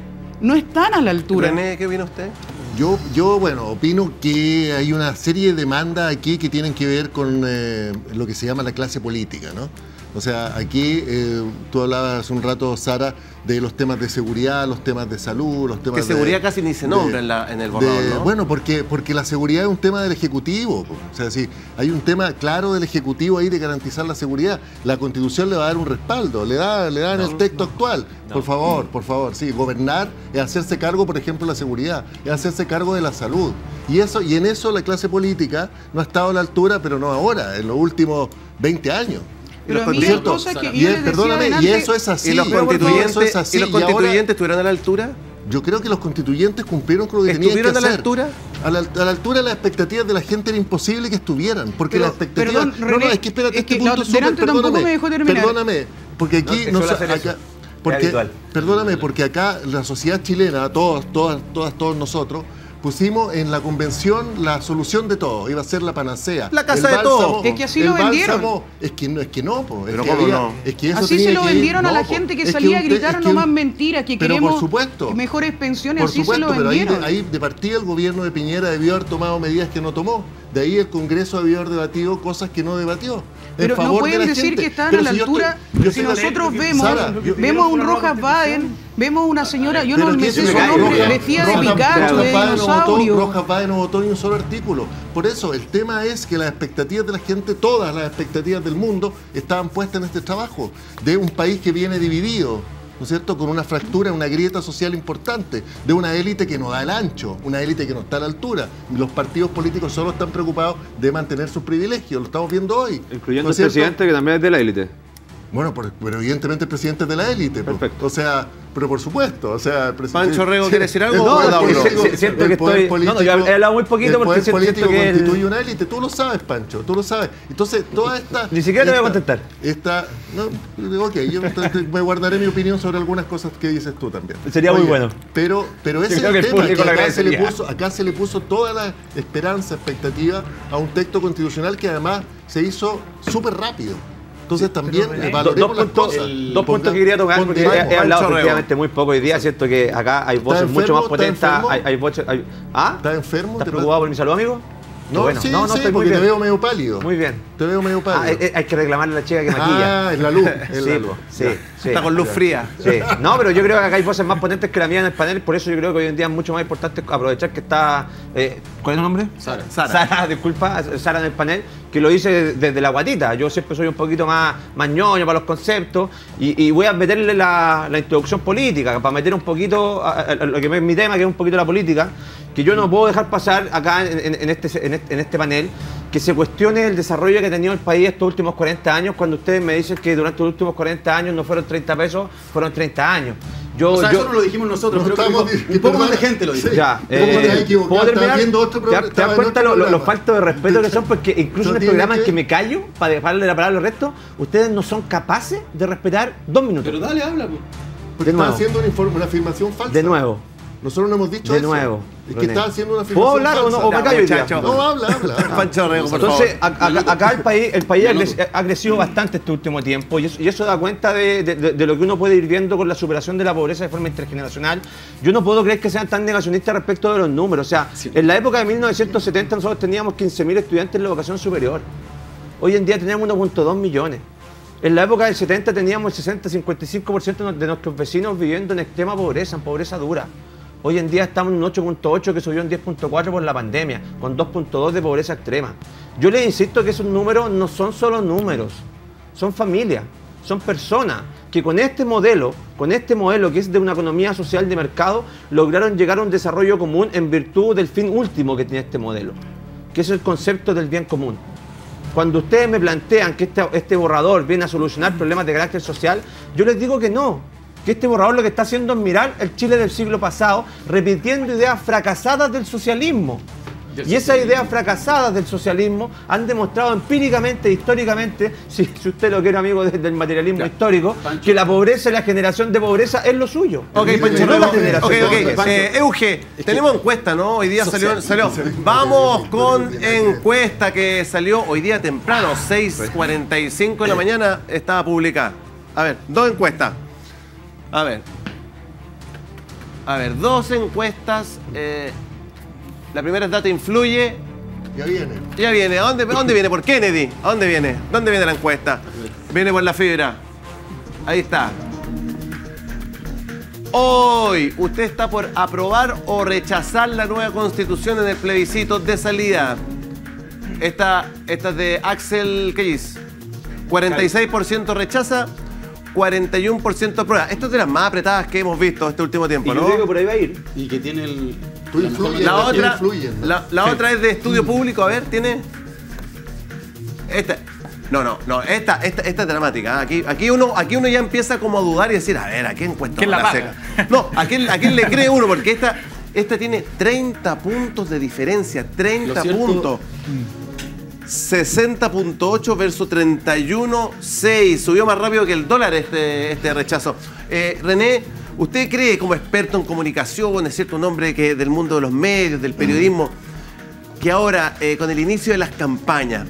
No están a la altura. René, ¿qué opina usted? Yo, yo, bueno, opino que hay una serie de demandas aquí que tienen que ver con eh, lo que se llama la clase política, ¿no? O sea, aquí eh, tú hablabas hace un rato, Sara, de los temas de seguridad, los temas de salud, los temas Que seguridad de, casi ni se de- nombra en, la, en el borrador, de- ¿no? Bueno, porque, porque la seguridad es un tema del Ejecutivo. Po. O sea, sí, hay un tema claro del Ejecutivo ahí de garantizar la seguridad. La Constitución le va a dar un respaldo, le da, le da en el texto actual. Por favor, por favor, sí, gobernar es hacerse cargo, por ejemplo, de la seguridad, es hacerse cargo de la salud. Y, eso, y en eso la clase política no ha estado a la altura, pero no ahora, en los últimos veinte años. Pero a mí ¿No es hay cierto? cosas que Y yo es- les decía perdóname, adelante- y eso es así. ¿Y los y eso constituyentes, es así. ¿y los Y ahora- constituyentes estuvieron a la altura? Yo creo que los constituyentes cumplieron con lo que tenían que ¿Estuvieron hacer. a la altura? A la, a la altura de las expectativas de la gente era imposible que estuvieran, porque Pero, las expectativas... perdón, no, no, René, es que espérate, es este que punto la- es súper- delante tampoco perdóname, me dejó terminar. Perdóname, porque aquí... No, que no suele sa- hacer eso. acá, porque, habitual. perdóname, porque acá la sociedad chilena, todos, todas, todas, todos nosotros, pusimos en la convención la solución de todo, iba a ser la panacea. La casa El de todos. bálsamo- Es que así el lo vendieron. bálsamo- es que no, es que no, po, es Pero que ¿cómo había- no? es que eso Así tenía se lo que ir- vendieron a la no, po, gente que es salía a un te- gritar es que nomás un- mentiras, que pero queremos por supuesto. mejores pensiones, Por así se supuesto, lo pero ahí, vendieron. ahí de partida el gobierno de Piñera debió haber tomado medidas que no tomó. De ahí el Congreso debió haber debatido cosas que no debatió. En Pero no favor de pueden la decir gente. que estaban Pero a la si yo altura. estoy- yo Si estoy- nosotros vemos, Sara, yo- vemos a un Rojas Baden, vemos a una señora, yo Pero no ¿qué me es sé eso? su Rojas- nombre, Rojas- vestida de Rojas- Pikachu, Rojas de Baden no votó- dinosaurio. Rojas Baden no votó ni un solo artículo. Por eso, el tema es que las expectativas de la gente, todas las expectativas del mundo, estaban puestas en este trabajo, de un país que viene dividido, ¿no es cierto?, con una fractura, una grieta social importante, de una élite que no da el ancho, una élite que no está a la altura. Y los partidos políticos solo están preocupados de mantener sus privilegios, lo estamos viendo hoy. Incluyendo ¿no el es cierto? presidente, que también es de la élite. Bueno, pero, pero evidentemente el presidente es de la élite. po. Perfecto. O sea, pero por supuesto, o sea... el presidente- Pancho Rego, ¿quiere decir algo? El No, poder no, político- si- si- siento el que poder estoy- no, no, yo he hablado muy poquito el porque poder siento- siento político que el- constituye una élite, tú lo sabes, Pancho, tú lo sabes. Entonces, toda esta... Ni siquiera te voy a esta- contestar. Esta, no, ok, yo te- te- me guardaré mi opinión sobre algunas cosas que dices tú también. Sería muy bueno. Pero, pero ese es creo el que el tema, público que lo acá se, le agradecería. puso, acá se le puso toda la esperanza, expectativa a un texto constitucional que además se hizo súper rápido. Entonces también eh, Dos, valoremos dos las puntos, cosas. dos puntos que quería tocar, porque he, Ponderemos. he hablado Pancho Rego. efectivamente muy poco hoy día. Siento que acá hay voces enfermo? mucho más ¿Estás potentes. enfermo? Hay, hay voces, hay- ¿Ah? ¿Estás enfermo? ¿Estás ¿Te preocupado por mi salud, amigo? No, Bueno, sí, no, no, sí, estoy muy porque te bien. veo medio pálido. Muy bien. Te veo medio pálido. Ah, eh, eh, hay que reclamarle a la chica que maquilla. Ah, es la luz. Es sí, la luz. sí, sí. Está con luz fría. Sí. No, pero yo creo que acá hay voces más potentes que la mía en el panel, por eso yo creo que hoy en día es mucho más importante aprovechar que está... eh, ¿Cuál es tu nombre? Sara. Sara. Sara, disculpa, Sara en el panel, que lo hice desde la guatita. Yo siempre soy un poquito más, más ñoño para los conceptos y, y voy a meterle la, la introducción política, para meter un poquito a, a- a lo que es mi tema, que es un poquito la política, que yo no puedo dejar pasar acá en, en- en este, en, este, en este panel, que se cuestione el desarrollo que ha tenido el país estos últimos cuarenta años, cuando ustedes me dicen que durante los últimos cuarenta años no fueron treinta pesos, fueron treinta años. Yo, O sea, yo, eso no lo dijimos nosotros, No creo que estamos dijo- di- un poco más de perdona. gente lo dijo. Sí. Ya, ¿Cómo te has equivocado? ¿puedo Estaba terminar? viendo otro ¿Te, programa, das- te estaba das en cuenta otro lo, lo- los programa. faltos de respeto que son? Porque incluso Eso en el tiene programa en que- que me callo, para dejarle la palabra al resto, ustedes no son capaces de respetar dos minutos. Pero dale, habla, pues. Porque de estás nuevo. haciendo una, inform- una afirmación falsa. De nuevo, Nosotros no hemos dicho de eso. nuevo. Es que René. estás haciendo una ¿Puedo afirmación hablar o no? falsa. ¿O me Ya, callo hoy día? muchacho. No, habla, habla. habla. Pancho Rego, por Entonces, favor. a- a- acá el país, el país ha creci- ha crecido bastante este último tiempo y eso, y eso da cuenta de, de- de- de lo que uno puede ir viendo con la superación de la pobreza de forma intergeneracional. Yo no puedo creer que sean tan negacionistas respecto de los números. O sea, en la época de mil novecientos setenta nosotros teníamos quince mil estudiantes en la educación superior. Hoy en día tenemos uno punto dos millones. En la época del setenta teníamos el sesenta a cincuenta y cinco por ciento de nuestros vecinos viviendo en extrema pobreza, en pobreza dura. Hoy en día estamos en un ocho punto ocho que subió en diez punto cuatro por la pandemia, con dos punto dos de pobreza extrema. Yo les insisto que esos números no son solo números, son familias, son personas que con este modelo, con este modelo que es de una economía social de mercado, lograron llegar a un desarrollo común en virtud del fin último que tiene este modelo, que es el concepto del bien común. cuando ustedes me plantean que este, este borrador viene a solucionar problemas de carácter social, yo les digo que no. Que este borrador lo que está haciendo es mirar el Chile del siglo pasado, repitiendo ideas fracasadas del socialismo. Y esas ideas fracasadas del socialismo han demostrado empíricamente, históricamente, si, si usted lo quiere, amigo del materialismo claro. histórico, Pancho. Que la pobreza y la generación de pobreza es lo suyo. Ok, Pancho, no, ok, ok. Eh, Euge, tenemos encuesta, ¿no? Hoy día salió, salió. Vamos con encuesta que salió hoy día temprano, seis cuarenta y cinco de la mañana, estaba publicada. A ver, dos encuestas. A ver. A ver, dos encuestas. Eh, La primera es Data Influye. Ya viene. Ya viene. ¿A dónde, a dónde viene? ¿Por Kennedy? ¿A dónde viene? ¿Dónde viene la encuesta? Viene por la fibra. Ahí está. Hoy, ¿usted está por aprobar o rechazar la nueva constitución en el plebiscito de salida? Esta, esta es de Axel Callis. cuarenta y seis por ciento rechaza, cuarenta y uno por ciento aprueba. Esta es de las más apretadas que hemos visto este último tiempo, y ¿no? yo creo que por ahí va a ir. Y que tiene el... La, influye, la, otra, influyen, ¿no? la, la otra es de estudio público, a ver, tiene. Esta. No, no, no, esta, esta, esta es dramática. Aquí, aquí, uno, aquí uno ya empieza como a dudar y decir, a ver, ¿a qué encuesta? ¿Quién la paga? No, ¿a quién, ¿a quién le cree uno? Porque esta, esta tiene treinta puntos de diferencia, treinta puntos. sesenta punto ocho versus treinta y uno punto seis. Subió más rápido que el dólar este, este rechazo. Eh, René, ¿usted cree, como experto en comunicación, es cierto, un hombre que, del mundo de los medios, del periodismo, que ahora, eh, con el inicio de las campañas,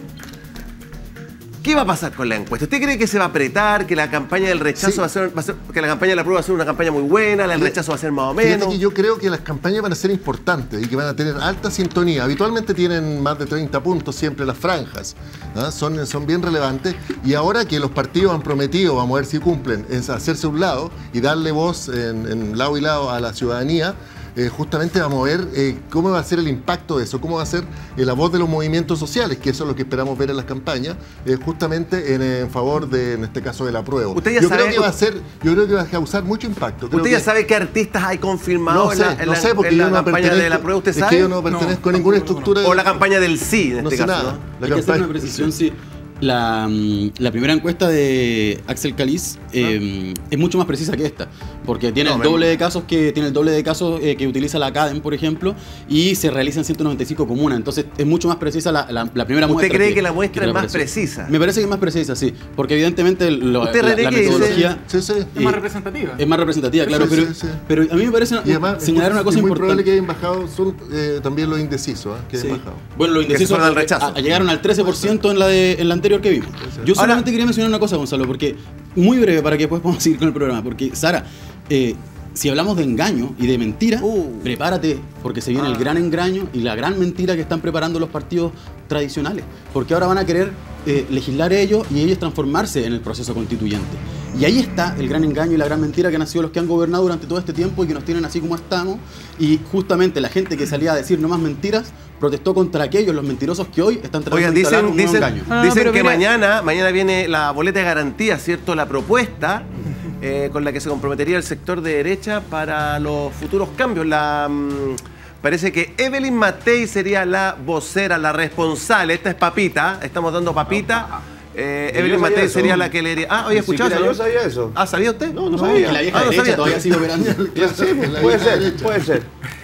¿qué va a pasar con la encuesta? ¿Usted cree que se va a apretar, que la campaña del rechazo sí. va, a ser, va a ser, que la campaña de la prueba va a ser una campaña muy buena, la del rechazo va a ser más o menos? Fíjate que yo creo que las campañas van a ser importantes y que van a tener alta sintonía. Habitualmente tienen más de treinta puntos siempre las franjas, ¿no? son, son bien relevantes. Y ahora que los partidos han prometido, vamos a ver si cumplen, es hacerse un lado y darle voz en, en lado y lado a la ciudadanía. Eh, justamente vamos a ver eh, cómo va a ser el impacto de eso, cómo va a ser eh, la voz de los movimientos sociales, que eso es lo que esperamos ver en las campañas, eh, justamente en, en favor de, en este caso, del apruebo. ¿Usted ya yo sabe, creo que va a ser, yo creo que va a causar mucho impacto. Creo ¿Usted ya que, sabe qué artistas hay confirmados no sé, en la, en no la, sé, porque en la yo no campaña de la prueba? ¿Usted es sabe? que yo no pertenezco no, a ninguna no, estructura. O la campaña del sí, en no este sé caso. Nada. ¿no? La Hay que hacer una precisión, sí. La, la primera encuesta de Axel Callis eh, ¿Ah? es mucho más precisa que esta, porque tiene no, el doble de casos que tiene el doble de casos eh, que utiliza la Academ, por ejemplo, y se realizan ciento noventa y cinco comunas. Entonces es mucho más precisa la, la, la primera muestra. ¿Usted cree que, que la que muestra que es más pareció. precisa? Me parece que es más precisa, sí, porque evidentemente lo, ¿Usted la, la metodología sí, sí. es más representativa. Es más representativa, claro, sí, pero, sí, sí. pero a mí me parece y además, señalar una cosa es muy importante. probable que hayan bajado son eh, también los indecisos, ¿eh? que sí. hayan bajado. Bueno, los indecisos al rechazo. A, a llegaron al trece por ciento en la, de, en la anterior que vimos. Yo solamente Ahora, quería mencionar una cosa, Gonzalo, porque muy breve para que después podamos seguir con el programa, porque Sara, eh, si hablamos de engaño y de mentira, uh. prepárate, porque se viene ah. el gran engaño y la gran mentira que están preparando los partidos tradicionales, porque ahora van a querer eh, legislar ellos y ellos transformarse en el proceso constituyente. Y ahí está el gran engaño y la gran mentira que han sido los que han gobernado durante todo este tiempo y que nos tienen así como estamos. Y justamente la gente que salía a decir no más mentiras protestó contra aquellos, los mentirosos que hoy están tratando Oigan, de instalar dicen, un dicen, nuevo engaño. Ah, dicen que mira, mañana, mañana viene la boleta de garantía, ¿cierto? La propuesta eh, con la que se comprometería el sector de derecha para los futuros cambios. La, mmm, parece que Evelyn Matei sería la vocera, la responsable. Esta es Papita, estamos dando Papita. Eh, Evelyn Matei sería la que le diría. Ah, ¿había escuchado eso? Yo sabía eso. Ah, ¿sabía usted? No, no sabía. Que la vieja ah, no derecha sabía. todavía sigue operando. Sí, puede ser, puede ser.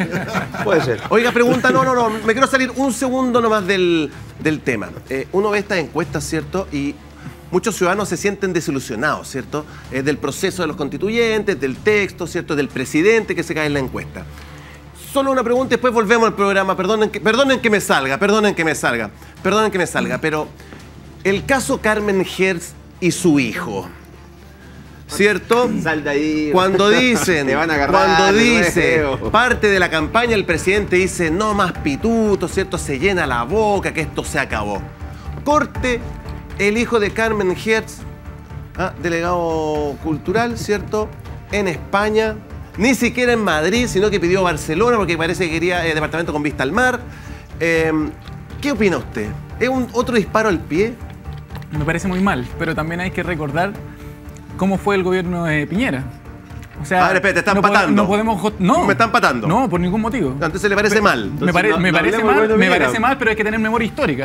Puede ser. Oiga, pregunta, no, no, no. Me quiero salir un segundo nomás del, del tema. Eh, uno ve estas encuestas, ¿cierto? Y muchos ciudadanos se sienten desilusionados, ¿cierto? Eh, del proceso de los constituyentes, del texto, ¿cierto? Del presidente que se cae en la encuesta. Solo una pregunta y después volvemos al programa. Perdonen que, perdonen que me salga, perdonen que me salga, perdonen que me salga, pero el caso Carmen Hertz y su hijo, ¿cierto? Sal de ahí. Cuando dicen, te van a agarrar, cuando dice nuevo. parte de la campaña, el presidente dice no más pitutos, ¿cierto? Se llena la boca, que esto se acabó. Corte, el hijo de Carmen Hertz, ¿ah? delegado cultural, ¿cierto? En España, ni siquiera en Madrid, sino que pidió Barcelona porque parece que quería eh, departamento con vista al mar. Eh, ¿Qué opina usted? ¿Es un otro disparo al pie? Me parece muy mal, pero también hay que recordar cómo fue el gobierno de Piñera. O sea, a ver, espérate, te están no patando. No podemos... No. ¿Me están patando? No, por ningún motivo. No, entonces le parece mal. Me, pare, no, me no parece, mal, me parece mal, pero hay que tener memoria histórica.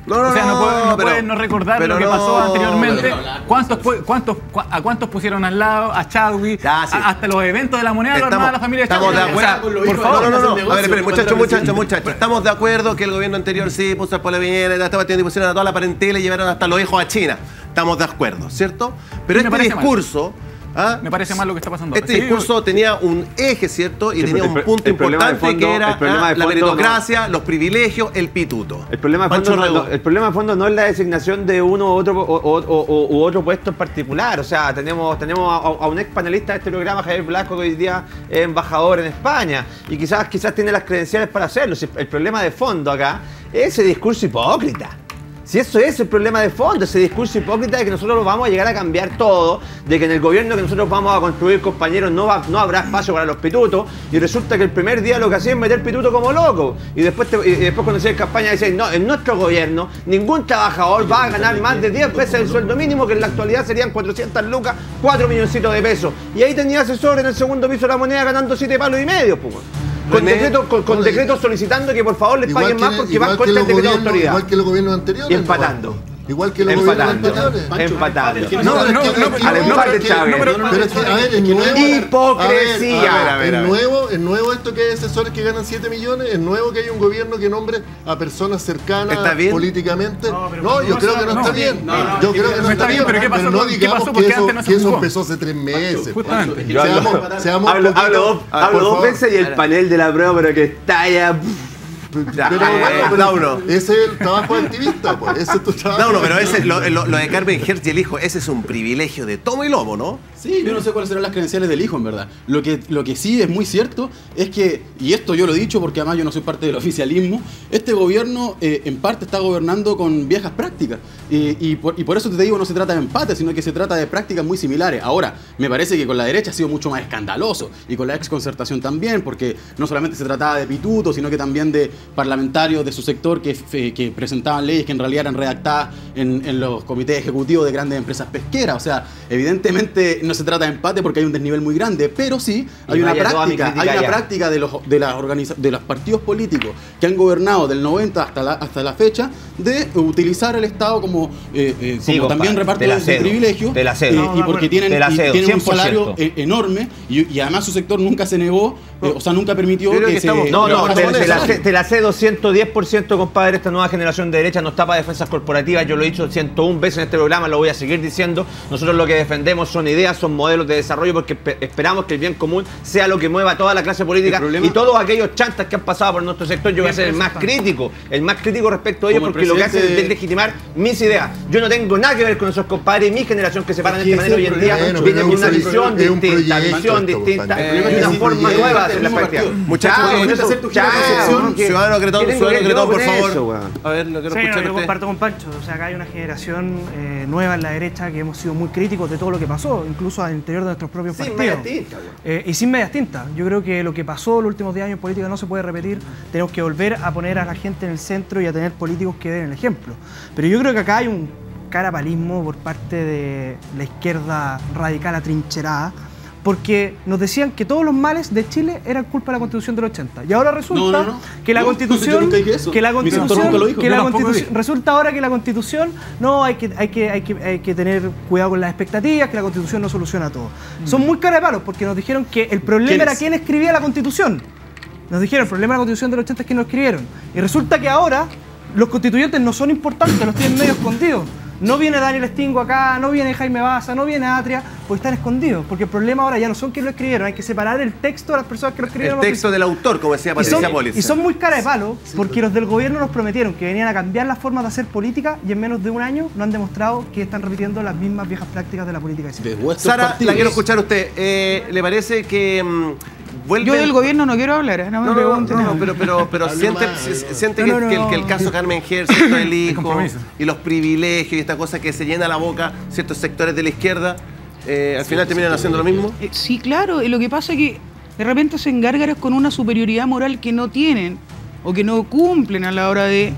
No, no, o sea, no, no, pueden no, pero- pueden no recordar pero lo que no, pasó anteriormente. pero- ¿Cuántos, pu- cuántos, cua- ¿A cuántos pusieron al lado? A Chadwick, Ya, sí. a- hasta los eventos de la moneda lo Estamos- armaba la familia estamos Chadwick. de O sea, acuerdo. por favor. No, no, no. negocio A ver, esperen, cuando muchachos, era muchachos, presidente. muchachos. Estamos de acuerdo que el gobierno anterior sí puso al pueblo Piñera, esta cuestión, y pusieron a toda la parentela y llevaron hasta los hijos a China. Estamos de acuerdo, ¿cierto? Pero Me este parece mal. discurso. ¿ah? Me parece mal lo que está pasando. Este ahora. Sí, discurso tenía un eje, ¿cierto? Y Sí, tenía el un pro- punto el problema de importante fondo- que era el problema ah, de la fondo meritocracia, los privilegios, el pituto. El problema, de Pancho fondo, no, Rego. no, el problema de fondo no es la designación de uno u otro, o, o- o- u otro puesto en particular. O sea, tenemos, tenemos a, a un ex panelista de este programa, Javier Blasco, que hoy día es embajador en España. Y quizás, quizás tiene las credenciales para hacerlo. Si el problema de fondo acá es ese discurso hipócrita. Si eso es el problema de fondo, ese discurso hipócrita de que nosotros vamos a llegar a cambiar todo, de que en el gobierno que nosotros vamos a construir, compañeros, no, va, no habrá espacio para los pitutos, y resulta que el primer día lo que hacían es meter pituto como loco. Y después, te- y después cuando se en campaña dicen, no, en nuestro gobierno ningún trabajador va a ganar más de diez veces el sueldo mínimo, que en la actualidad serían cuatrocientas lucas, cuatro milloncitos de pesos. Y ahí tenía asesor en el segundo piso de la moneda ganando siete palos y medio, pues. Con René, decretos con, con decretos solicitando que por favor les Igual paguen que- más porque igual van que contra el los decreto de gobiernos- autoridad. Igual que los gobiernos anteriores. Y empatando. ¿no? Igual que los gobiernos Empatando. anteriores. Empatando. No, No, pero es que- no, es que- no, al no, empate, pero es que- Chávez. no, pero- pero es que, a ver, es nuevo. Hipocresía. A ver, A ver, a es ver. nuevo, es nuevo esto que hay asesores que ganan siete millones, es nuevo que hay un gobierno que nombre a personas cercanas ¿Está bien? políticamente. No, pero No, cuando yo no creo se- que no, no, está no, bien. no, no, Yo no, creo que no no está está bien, bien, pero ¿qué pasó no con- qué digamos pasó? que Porque eso, antes no se que eso jugó. empezó hace tres meses. Justamente. Yo hablo- Seamos, seamos un Hablo, poquito- hablo dos, Ah, hablo por dos favor. veces y el panel de la prueba, pero que está ya. Pero Ah, bueno, eh, pero Lauro. ese es el trabajo de activista, pues. Ese es tu trabajo. No, no, pero ese, lo, lo- lo de Carmen Hertz y el hijo, ese es un privilegio de tomo y lomo, ¿no? Sí, yo no sé cuáles serán las credenciales del hijo, en verdad. Lo que, lo que sí es muy cierto es que, y esto yo lo he dicho porque además yo no soy parte del oficialismo, este gobierno eh, en parte está gobernando con viejas prácticas. Y, y por, y por eso te digo, no se trata de empate, sino que se trata de prácticas muy similares. Ahora, me parece que con la derecha ha sido mucho más escandaloso, y con la exconcertación también, porque no solamente se trataba de pitutos, sino que también de parlamentarios de su sector que, fe- que presentaban leyes que en realidad eran redactadas en, en los comités ejecutivos de grandes empresas pesqueras. O sea, evidentemente no se trata de empate porque hay un desnivel muy grande, pero sí hay Y una vaya toda mi práctica, crítica hay una ya. práctica de los, de, las organiza- de los partidos políticos que han gobernado del noventa hasta la, hasta la fecha de utilizar el Estado como, eh, eh, Sí, como compadre, también reparto te la de, de cedo, privilegios, te la cedo. eh, No, y no, porque bueno, tienen, te la y cedo, tienen un cien por ciento. salario eh, enorme y, y además su sector nunca se negó, eh, o sea, nunca permitió Yo creo que, que se estamos- No, no, rebajara te, el te la, salario. ce- te la cedo ciento diez por ciento, compadre. Esta nueva generación de derecha no está para defensas corporativas. Yo lo he dicho ciento una veces en este programa, lo voy a seguir diciendo. Nosotros lo que defendemos son ideas, son modelos de desarrollo, porque espe- esperamos que el bien común sea lo que mueva a toda la clase política. El problema- Y todos aquellos chantas que han pasado por nuestro sector, yo voy a ser el más crítico, el más crítico respecto a ellos, Como el porque lo que hacen es presidente- deslegitimar mis ideas. Yo no tengo nada que ver con esos compadres, y mi generación que se paran de Es esta que manera hoy ese en es el día problema, viene con es un una proyecto, visión es un distinta, proyecto visión esto, distinta compadre. y una Es un forma proyecto nueva de hacer del la mismo práctica. partido. Muchachos, Chao, con eso, hacer tu gira de chao, concepción, que- Ciudadano Cretón, ¿qué tengo Ciudadano que Cretón, yo por con favor. eso, weón? A ver, lo quiero Sí, no, escuchar yo usted. comparto con Pancho. O sea, acá hay una generación eh, nueva en la derecha que hemos sido muy críticos de todo lo que pasó, incluso al interior de nuestros propios Sin partidos. media tinta, weón. Eh, y sin medias tintas. Yo creo que lo que pasó los últimos diez años en política no se puede repetir. Tenemos que volver a poner a la gente en el centro y a tener políticos que den el ejemplo. Pero yo creo que acá hay un carapalismo por parte de la izquierda radical atrincherada, porque nos decían que todos los males de Chile eran culpa de la Constitución del ochenta. Y ahora resulta No, no, no. que la No, Constitución, yo nunca dije eso. que la Mi sector Constitución, nunca lo dijo. que Yo la tampoco Constitución, dije. resulta ahora que la Constitución no hay que hay que hay que hay que tener cuidado con las expectativas, que la Constitución no soluciona todo. Son muy cara de palos porque nos dijeron que el problema ¿Quiénes? era quién escribía la Constitución. Nos dijeron, el problema de la Constitución del ochenta es que no escribieron. Y resulta que ahora los constituyentes no son importantes, los tienen medio escondidos. No viene Daniel Stingo acá, no viene Jaime Baza, no viene Atria, porque están escondidos. Porque el problema ahora ya no son quienes lo escribieron, hay que separar el texto de las personas que lo escribieron. El texto del autor, como decía y son, Patricia Polis. y son muy cara de palo, porque los del gobierno nos prometieron que venían a cambiar las formas de hacer política y en menos de un año no han demostrado que están repitiendo las mismas viejas prácticas de la política de siempre. De vuestros Sara, partidos. la quiero escuchar a usted. Eh, ¿Le parece que mm, vuelven... Yo del gobierno no quiero hablar, ¿eh? no me No, no, no, pregunten. no, pero, pero, pero Hable siente, más, si- hable siente más. que, No, no, que el, que el no. caso Carmen Hertz, ¿cierto? el hijo compromiso. y los privilegios y esta cosa que se llena la boca ciertos sectores de la izquierda, eh, al final terminan haciendo lo mismo. Eh, Sí, claro, y lo que pasa es que de repente se engárgaras con una superioridad moral que no tienen o que no cumplen a la hora de...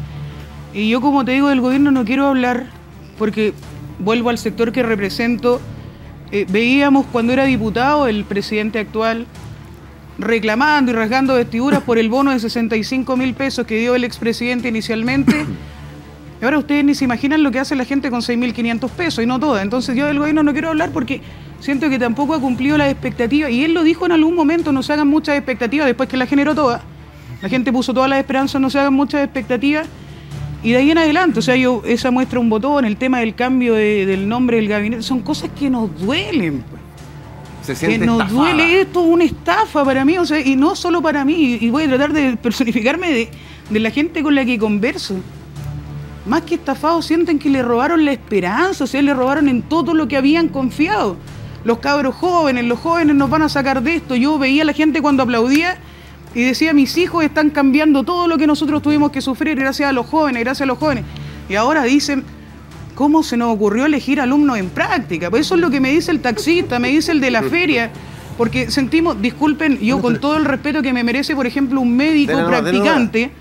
Y yo, como te digo, del gobierno no quiero hablar porque vuelvo al sector que represento. Eh, veíamos cuando era diputado el presidente actual reclamando y rasgando vestiduras por el bono de sesenta y cinco mil pesos que dio el expresidente inicialmente Y ahora ustedes ni se imaginan lo que hace la gente con seis mil quinientos pesos, y no toda. Entonces yo del gobierno no quiero hablar porque siento que tampoco ha cumplido las expectativas. Y él lo dijo en algún momento, no se hagan muchas expectativas, después que la generó toda. La gente puso todas las esperanzas, no se hagan muchas expectativas. Y de ahí en adelante, o sea, yo, esa muestra un botón, el tema del cambio de, del nombre del gabinete, son cosas que nos duelen. Se siente que nos estafada. duele, esto es una estafa para mí, o sea, y no solo para mí, y, y voy a tratar de personificarme de, de la gente con la que converso. Más que estafados, sienten que le robaron la esperanza, o sea, le robaron en todo lo que habían confiado. Los cabros jóvenes, los jóvenes nos van a sacar de esto. Yo veía a la gente cuando aplaudía y decía, mis hijos están cambiando todo lo que nosotros tuvimos que sufrir gracias a los jóvenes, gracias a los jóvenes. Y ahora dicen, ¿cómo se nos ocurrió elegir alumnos en práctica? Pues eso es lo que me dice el taxista, me dice el de la feria. Porque sentimos, disculpen, yo con todo el respeto que me merece, por ejemplo, un médico de nuevo, practicante, de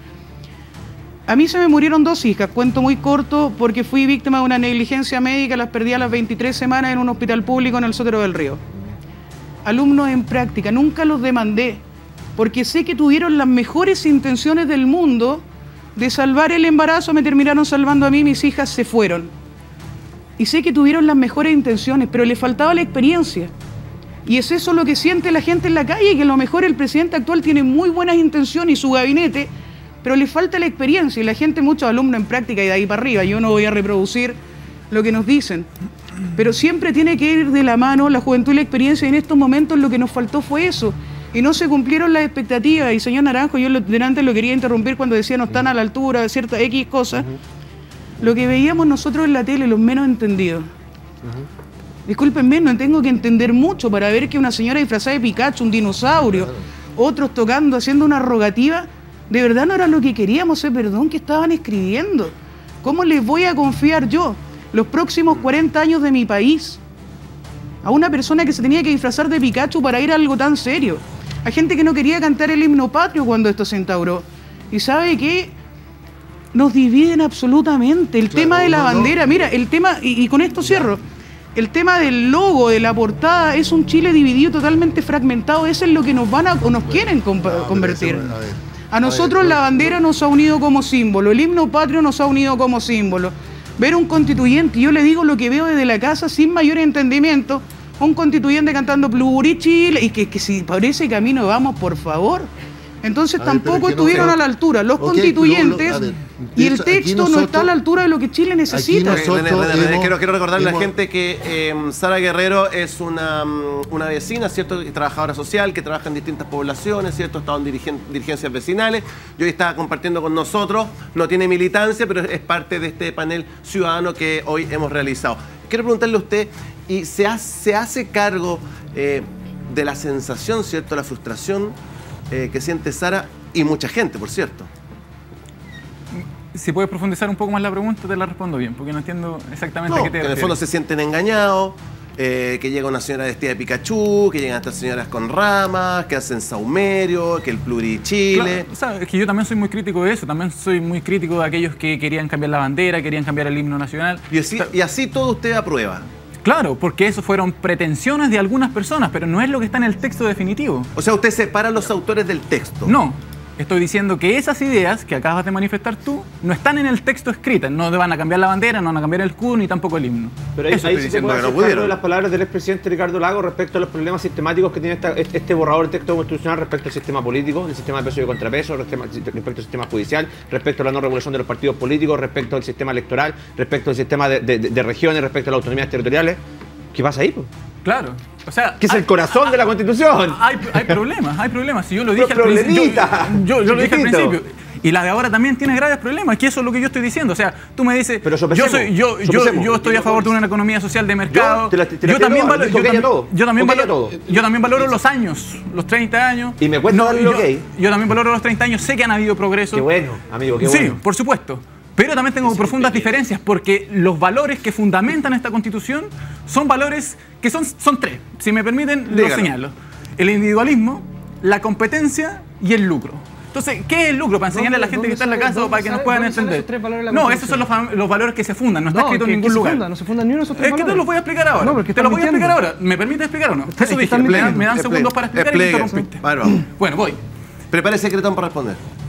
a mí se me murieron dos hijas, cuento muy corto, porque fui víctima de una negligencia médica, las perdí a las veintitrés semanas en un hospital público en el Sotero del Río. Alumnos en práctica, nunca los demandé, porque sé que tuvieron las mejores intenciones del mundo de salvar el embarazo, me terminaron salvando a mí, mis hijas se fueron. Y sé que tuvieron las mejores intenciones, pero le faltaba la experiencia. Y es eso lo que siente la gente en la calle, que a lo mejor el presidente actual tiene muy buenas intenciones y su gabinete, pero le falta la experiencia y la gente, muchos alumnos en práctica y de ahí para arriba. Yo no voy a reproducir lo que nos dicen, pero siempre tiene que ir de la mano la juventud y la experiencia, y en estos momentos lo que nos faltó fue eso. Y no se cumplieron las expectativas. Y señor Naranjo, yo lo, delante lo quería interrumpir cuando decía no están a la altura de ciertas X cosas. Uh-huh. Lo que veíamos nosotros en la tele, los menos entendidos. Uh-huh. Discúlpenme, no tengo que entender mucho para ver que una señora disfrazada de Pikachu, un dinosaurio, claro, otros tocando, haciendo una rogativa, de verdad no era lo que queríamos, eh, perdón, que estaban escribiendo. ¿Cómo les voy a confiar yo los próximos cuarenta años de mi país a una persona que se tenía que disfrazar de Pikachu para ir a algo tan serio? Hay gente que no quería cantar el himno patrio cuando esto se instauró. ¿Y sabe qué? Nos dividen absolutamente. El claro, tema de la no, bandera, no. Mira, el tema, y, y con esto cierro, el tema del logo, de la portada, es un Chile dividido, totalmente fragmentado. Eso es lo que nos van a, o nos quieren no, convertir. A, ver, a nosotros a ver, la bandera nos ha unido como símbolo, el himno patrio nos ha unido como símbolo. Ver un constituyente, yo le digo lo que veo desde la casa sin mayor entendimiento, un constituyente cantando Plurichile, y que, que si por ese camino vamos, por favor. Entonces a tampoco ver, estuvieron no, a la altura los okay, constituyentes, lo, lo, ver, y el texto nosotros, no está a la altura de lo que Chile necesita. Nosotros, René, René, René, quiero, quiero recordarle hemos, a la gente que eh, Sara Guerrero es una, una vecina, ¿cierto? Trabajadora social que trabaja en distintas poblaciones, ¿cierto? Está en dirigen, dirigencias vecinales y hoy está compartiendo con nosotros. No tiene militancia, pero es parte de este panel ciudadano que hoy hemos realizado. Quiero preguntarle a usted, ¿y se hace, se hace cargo eh, de la sensación, ¿cierto? La frustración Eh, que siente Sara y mucha gente, por cierto? Si puedes profundizar un poco más la pregunta, te la respondo bien, porque no entiendo exactamente no, a qué te que en el fondo se sienten engañados, eh, que llega una señora vestida de Pikachu, que llegan estas señoras con ramas, que hacen saumerio, que el Plurichile. Claro, o sea, es que yo también soy muy crítico de eso, también soy muy crítico de aquellos que querían cambiar la bandera, querían cambiar el himno nacional. Y así, y así todo usted aprueba. Claro, porque eso fueron pretensiones de algunas personas, pero no es lo que está en el texto definitivo. O sea, usted separa a los autores del texto. No, estoy diciendo que esas ideas que acabas de manifestar tú no están en el texto escritas. No van a cambiar la bandera, no van a cambiar el escudo, ni tampoco el himno. Pero ahí, eso ahí estoy sí diciendo se puede que no pudieron. Las palabras del expresidente Ricardo Lagos respecto a los problemas sistemáticos que tiene esta, este borrador del texto constitucional respecto al sistema político, el sistema de peso y contrapeso, respecto al sistema judicial, respecto a la no regulación de los partidos políticos, respecto al sistema electoral, respecto al sistema de, de, de regiones, respecto a las autonomías territoriales. ¿Qué pasa ahí? Pues? Claro. O sea, que es hay, el corazón hay, de la Constitución. Hay, hay problemas, hay problemas. Si yo lo dije Pero al principio. Yo, Yo, yo lo dije al principio. Y la de ahora también tiene graves problemas, que eso es lo que yo estoy diciendo. O sea, tú me dices, Pero yo, soy, yo, yo, yo estoy a favor de una economía social de mercado. Yo, te la, te la yo, también todo, valoro, yo, tam todo. yo, también valoro, todo. yo también valoro los años, los treinta años. Y me cuesta no, darle yo, okay. yo también valoro los treinta años, sé que han habido progreso. Qué bueno, amigo, qué sí, bueno. Sí, por supuesto. Pero también tengo profundas diferencias, porque los valores que fundamentan esta Constitución son valores que son, son tres. Si me permiten, los señalo. El individualismo, la competencia y el lucro. Entonces, ¿qué es el lucro? Para enseñarle a la gente que está en la casa o para que nos puedan entender. No, esos son los, los valores que se fundan, no está escrito en ningún lugar. No se fundan ni uno de esos tres valores. Es que te los voy a explicar ahora. No, te los voy a explicar ahora. ¿Me permite explicar o no? Eso dije, me dan segundos para explicar y me interrumpiste. Bueno, voy. Prepare secretón para responder.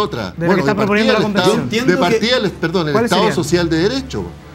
otra. De lo que está de proponiendo partida la el Estado- convención. De partida, el, perdón, el ¿Cuáles Estado serían? social de derecho.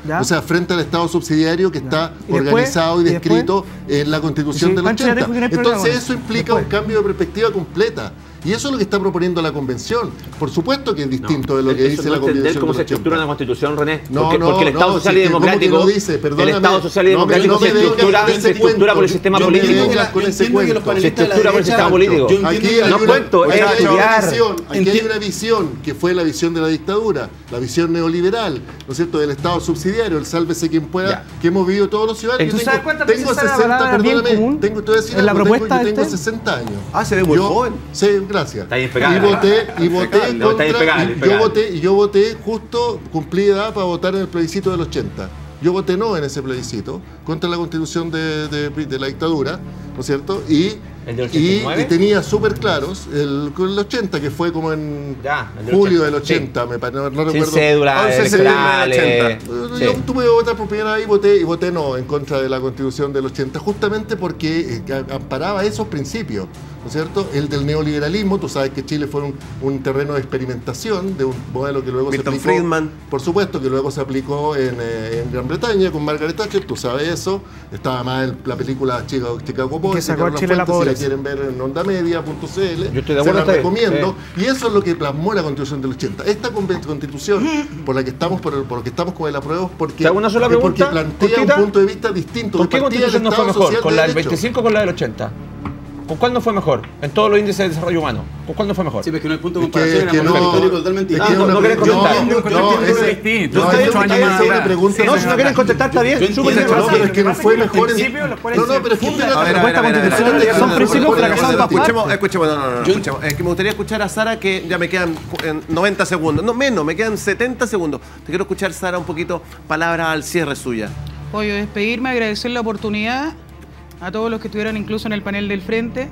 ¿Ya? O sea, frente al Estado subsidiario que Ya. está ¿Y después? organizado y ¿Y descrito en la Constitución Sí, del Pancho, ya ochenta. dijo que no hay problema Entonces con eso eso. implica Después. un cambio de perspectiva completa. Y eso es lo que está proponiendo la Convención. Por supuesto que es distinto de lo que Eso dice no la entender Constitución cómo del se estructura ochenta. una constitución, René. No, porque, no, porque el Estado no, social sí, y que- ¿cómo que democrático, lo dice? el Perdóname. Estado social y No me- democrático no me se vengas estructura, con ese se estructura cuento. por el sistema Yo me político. vengas la- con yo ese entiendo que los cuento. Se panelistas de la estructura por el derecha- sistema político. Yo entiendo Aquí que hay, la- no una, cuento, aquí es hay una estudiar. visión, aquí hay Enti- una visión que fue la visión de la dictadura, la visión neoliberal, ¿no es cierto?, del Estado subsidiario, el sálvese quien pueda, Ya. que hemos vivido todos los ciudadanos. ¿Tú Yo sabes tengo, cuántas tengo veces sale la sesenta, palabra bien perdóname, común tengo, te voy a decir en la algo, propuesta tengo, yo tengo este? sesenta años. Ah, se ve muy Yo- joven. Sí, gracias. Está impecable. Y voté, y voté Impecable, está contra, impecable, y yo impecable. voté, y yo voté justo, cumplí edad para votar en el plebiscito del ochenta. Yo voté no en ese plebiscito, contra la constitución de, de- de la dictadura, ¿no es cierto? Y, ¿El del y, ochenta y nueve? y tenía súper claros el, con el ochenta, que fue como en Ya, el del julio ochenta, del ochenta, me parece, no, no Sin recuerdo. cédula, once de electoral, septiembre eh, del sí. Yo tuve que votar por primera vez y voté, y voté no en contra de la constitución del ochenta, justamente porque eh, amparaba esos principios, ¿no es cierto? El del neoliberalismo, tú sabes que Chile fue un, un terreno de experimentación de un modelo que luego Milton se aplicó. Friedman. Por supuesto, que luego se aplicó en, eh, en Gran Bretaña con Margaret Thatcher, tú sabes eso. Estaba más en la película Chicago, Chicago Boys, Que sacó Carlos a Chile la Fuentes, pobreza. si la quieren ver en onda media punto c l. Yo estoy de se acuerdo, la está bien. recomiendo. Y eso es lo que plasmó la constitución del ochenta. Esta conven- constitución por la que estamos, por, el, por lo que estamos con el apruebo, porque, ¿Te hago una sola es porque pregunta, plantea cortita? un punto de vista distinto. ¿Por que qué partía del constitución no fue Estado mejor? social ¿Con de la del derecho. veinticinco o con la del ochenta? ¿Con cuál no fue mejor? En todos los índices de desarrollo humano. ¿Con cuál no fue mejor? Sí, pero es que no hay punto de Es que- comparación, es que era no- histórico totalmente es que distinto. Ah, no, no querés contestar. No, Yo no, encuentro que ese- es distinto. no, Usted es ocho años es más una atrás. pregunta. No, si no quieren contestar, está bien. Yo súper entiendo, bien. No, pero es que no fue mejor. en- principios los cuales No, no, se pero es que funda espérate, la A ver, a ver, propuesta a ver, a ver, constitucional a ver, a ver, son a ver, principios a ver, fracasados a ver, en todas Escuchemos, partes. escuchemos, no, no, no, escuchemos. Es que me gustaría escuchar a Sara, que ya me quedan en noventa segundos. No, menos, me quedan setenta segundos. Te quiero escuchar, Sara, un poquito, palabras al cierre suya. Oye, despedirme, agradecer la oportunidad a todos los que estuvieron incluso en el panel del frente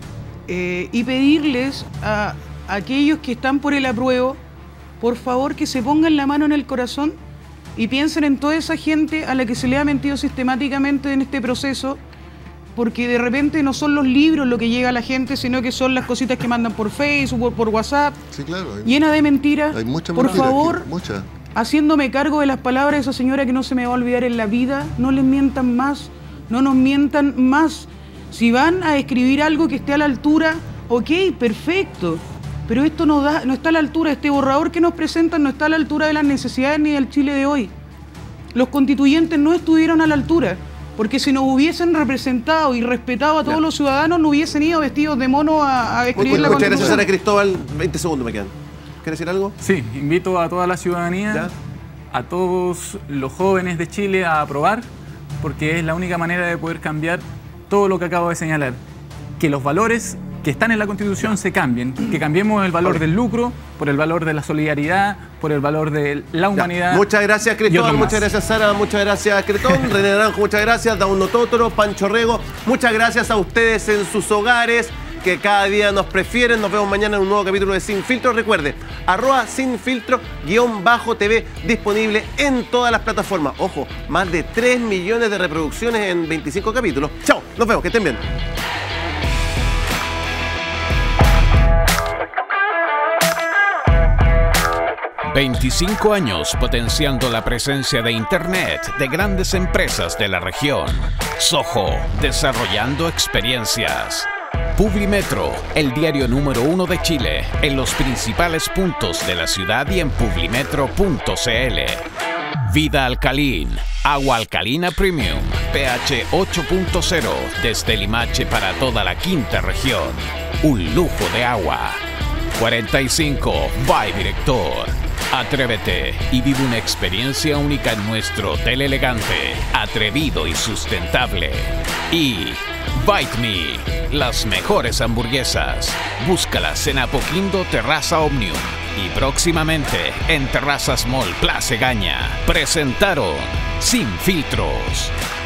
eh, y pedirles a, a aquellos que están por el apruebo, por favor que se pongan la mano en el corazón y piensen en toda esa gente a la que se le ha mentido sistemáticamente en este proceso, porque de repente no son los libros lo que llega a la gente, sino que son las cositas que mandan por Facebook, por, por WhatsApp, Sí, claro. Hay, llena de mentiras. hay mucha Por mentira aquí, favor, mucha. haciéndome cargo de las palabras de esa señora que no se me va a olvidar en la vida, no les mientan más, no nos mientan más. Si van a escribir algo que esté a la altura, ok, perfecto, pero esto no, da, no está a la altura, este borrador que nos presentan no está a la altura de las necesidades ni del Chile de hoy. Los constituyentes no estuvieron a la altura, porque si nos hubiesen representado y respetado a todos Ya. los ciudadanos, no hubiesen ido vestidos de mono a, a escribir la Muchas gracias, constitución. Sara Cristóbal. veinte segundos me quedan. ¿Quieres decir algo? Sí, invito a toda la ciudadanía, ¿Ya? a todos los jóvenes de Chile a aprobar, porque es la única manera de poder cambiar todo lo que acabo de señalar. Que los valores que están en la Constitución se cambien, que cambiemos el valor del lucro por el valor de la solidaridad, por el valor de la humanidad. Ya. Muchas gracias, y Cristóbal. otros Muchas más. gracias, Sara. Muchas gracias, Cretón. René Naranjo, muchas gracias. Dauno Tótoro, Pancho Rego. Muchas gracias a ustedes en sus hogares, que cada día nos prefieren. Nos vemos mañana en un nuevo capítulo de Sin Filtro. Recuerde, arroba Sin Filtro, guión bajo T V, disponible en todas las plataformas. Ojo, más de tres millones de reproducciones en veinticinco capítulos. Chao, nos vemos, que estén bien. veinticinco años potenciando la presencia de Internet de grandes empresas de la región. Soho, desarrollando experiencias. Publimetro, el diario número uno de Chile, en los principales puntos de la ciudad y en publimetro punto c l. Vida Alcalin, agua alcalina premium, pH ocho punto cero, desde Limache para toda la quinta región. Un lujo de agua. cuarenta y cinco, by Director. Atrévete y vive una experiencia única en nuestro hotel elegante, atrevido y sustentable. Y Bite Me, las mejores hamburguesas. Búscalas en Apoquindo Terraza Omnium y próximamente en Terrazas Mall Plaza Gaña. Presentaron Sin Filtros.